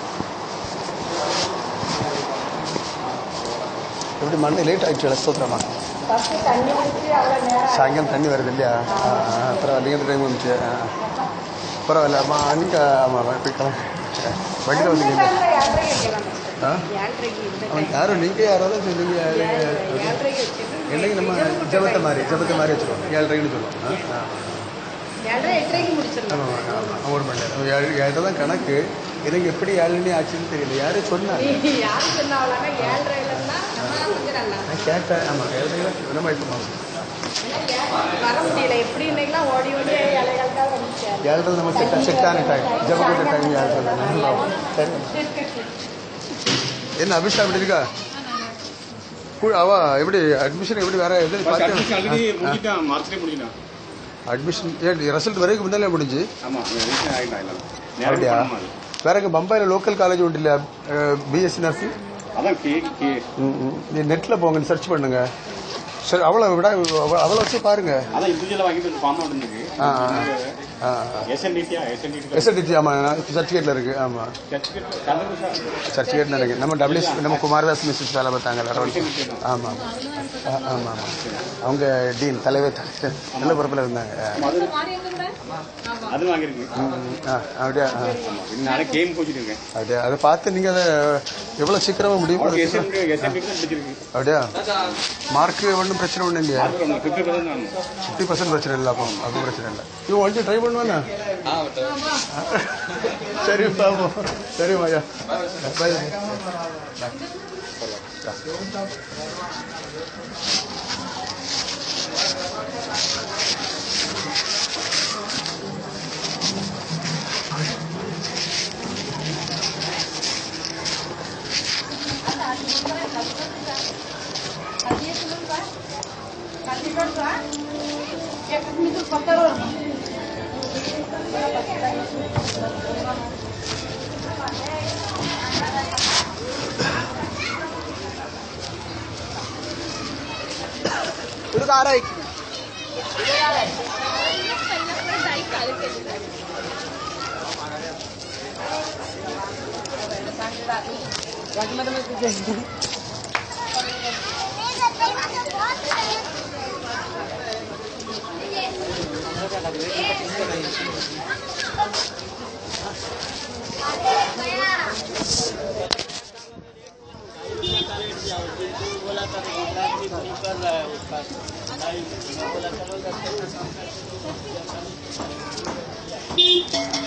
எப்படி மண்ணு லேட் ஆகிடுச்சு? ஸ்தோத்திரமா. சாயங்காலம் தண்ணி வருது இல்லையா? அப்புறம் நீங்கள் டைம் வந்துச்சு. பரவாயில்ல. நீங்கள் ஆமாம் போய்க்கலாம். வண்டியில் வந்தீங்க. யாரும் நீங்கள் யாராவது சொன்னீங்க. என்னைக்கு நம்ம ஜபத்தை மாதிரி வச்சுருவோம். 7:30ன்னு சொல்லுவோம். ஆமாம் ஆமாம், 1 மணி நேரம். 7:30 தான் கணக்கு. எனக்கு எப்படி 7:30 ஆச்சுன்னு தெரியல. யாரும் சொன்னாங்க. நான் கேட்டேன். ஆமாம் 7:30 நம்ம இப்போ 7:30 நம்ம செட்டான டைம். ஜபக்கூட்ட டைம் 7:30. சரி. என்ன அபிஷா எப்படி இருக்கா? அவ எப்படி அட்மிஷன் எப்படி வேற எது அட்மிஷன் ரிசல்ட் வரைக்கும் முன்னாலே முடிஞ்சு? அப்படியா? வேற எங்க பம்பாயில் லோக்கல் காலேஜ் உண்டு இல்லையா? BSc nursing. நீ நெட்டில் போங்க, சர்ச் பண்ணுங்க. சரி, அவளை விட அவளை வச்சு பாருங்க. எஸ்என்டிடி ஆமாம் சர்டிஃபிகேட்டில் இருக்குது. ஆமாம் சர்டிஃபிகேட்னு இருக்குது. நம்ம டபிள்யூஸ் நம்ம குமாரதாஸ் மிஸ்ஸஸ் வேலை பார்த்தாங்கல்ல. ஆமாம் ஆமாம் ஆமாம் அவங்க டீன் தலைவர் நல்ல பொறுப்பில் இருந்தாங்க. அப்படியா அப்படியா அதை பார்த்து நீங்கள் அதை எவ்வளோ சீக்கிரமாக முடியும். அப்படியா மார்க்கு ஒன்றும் பிரச்சனை ஒன்றும் இல்லையா? 50% பிரச்சனை இல்லை. அப்போ பிரச்சனை இல்லை. இவன் வண்டி ட்ரை பண்ணுவானே. சரி பாப்போம். சரி மாயா பை. आ रहा है बोला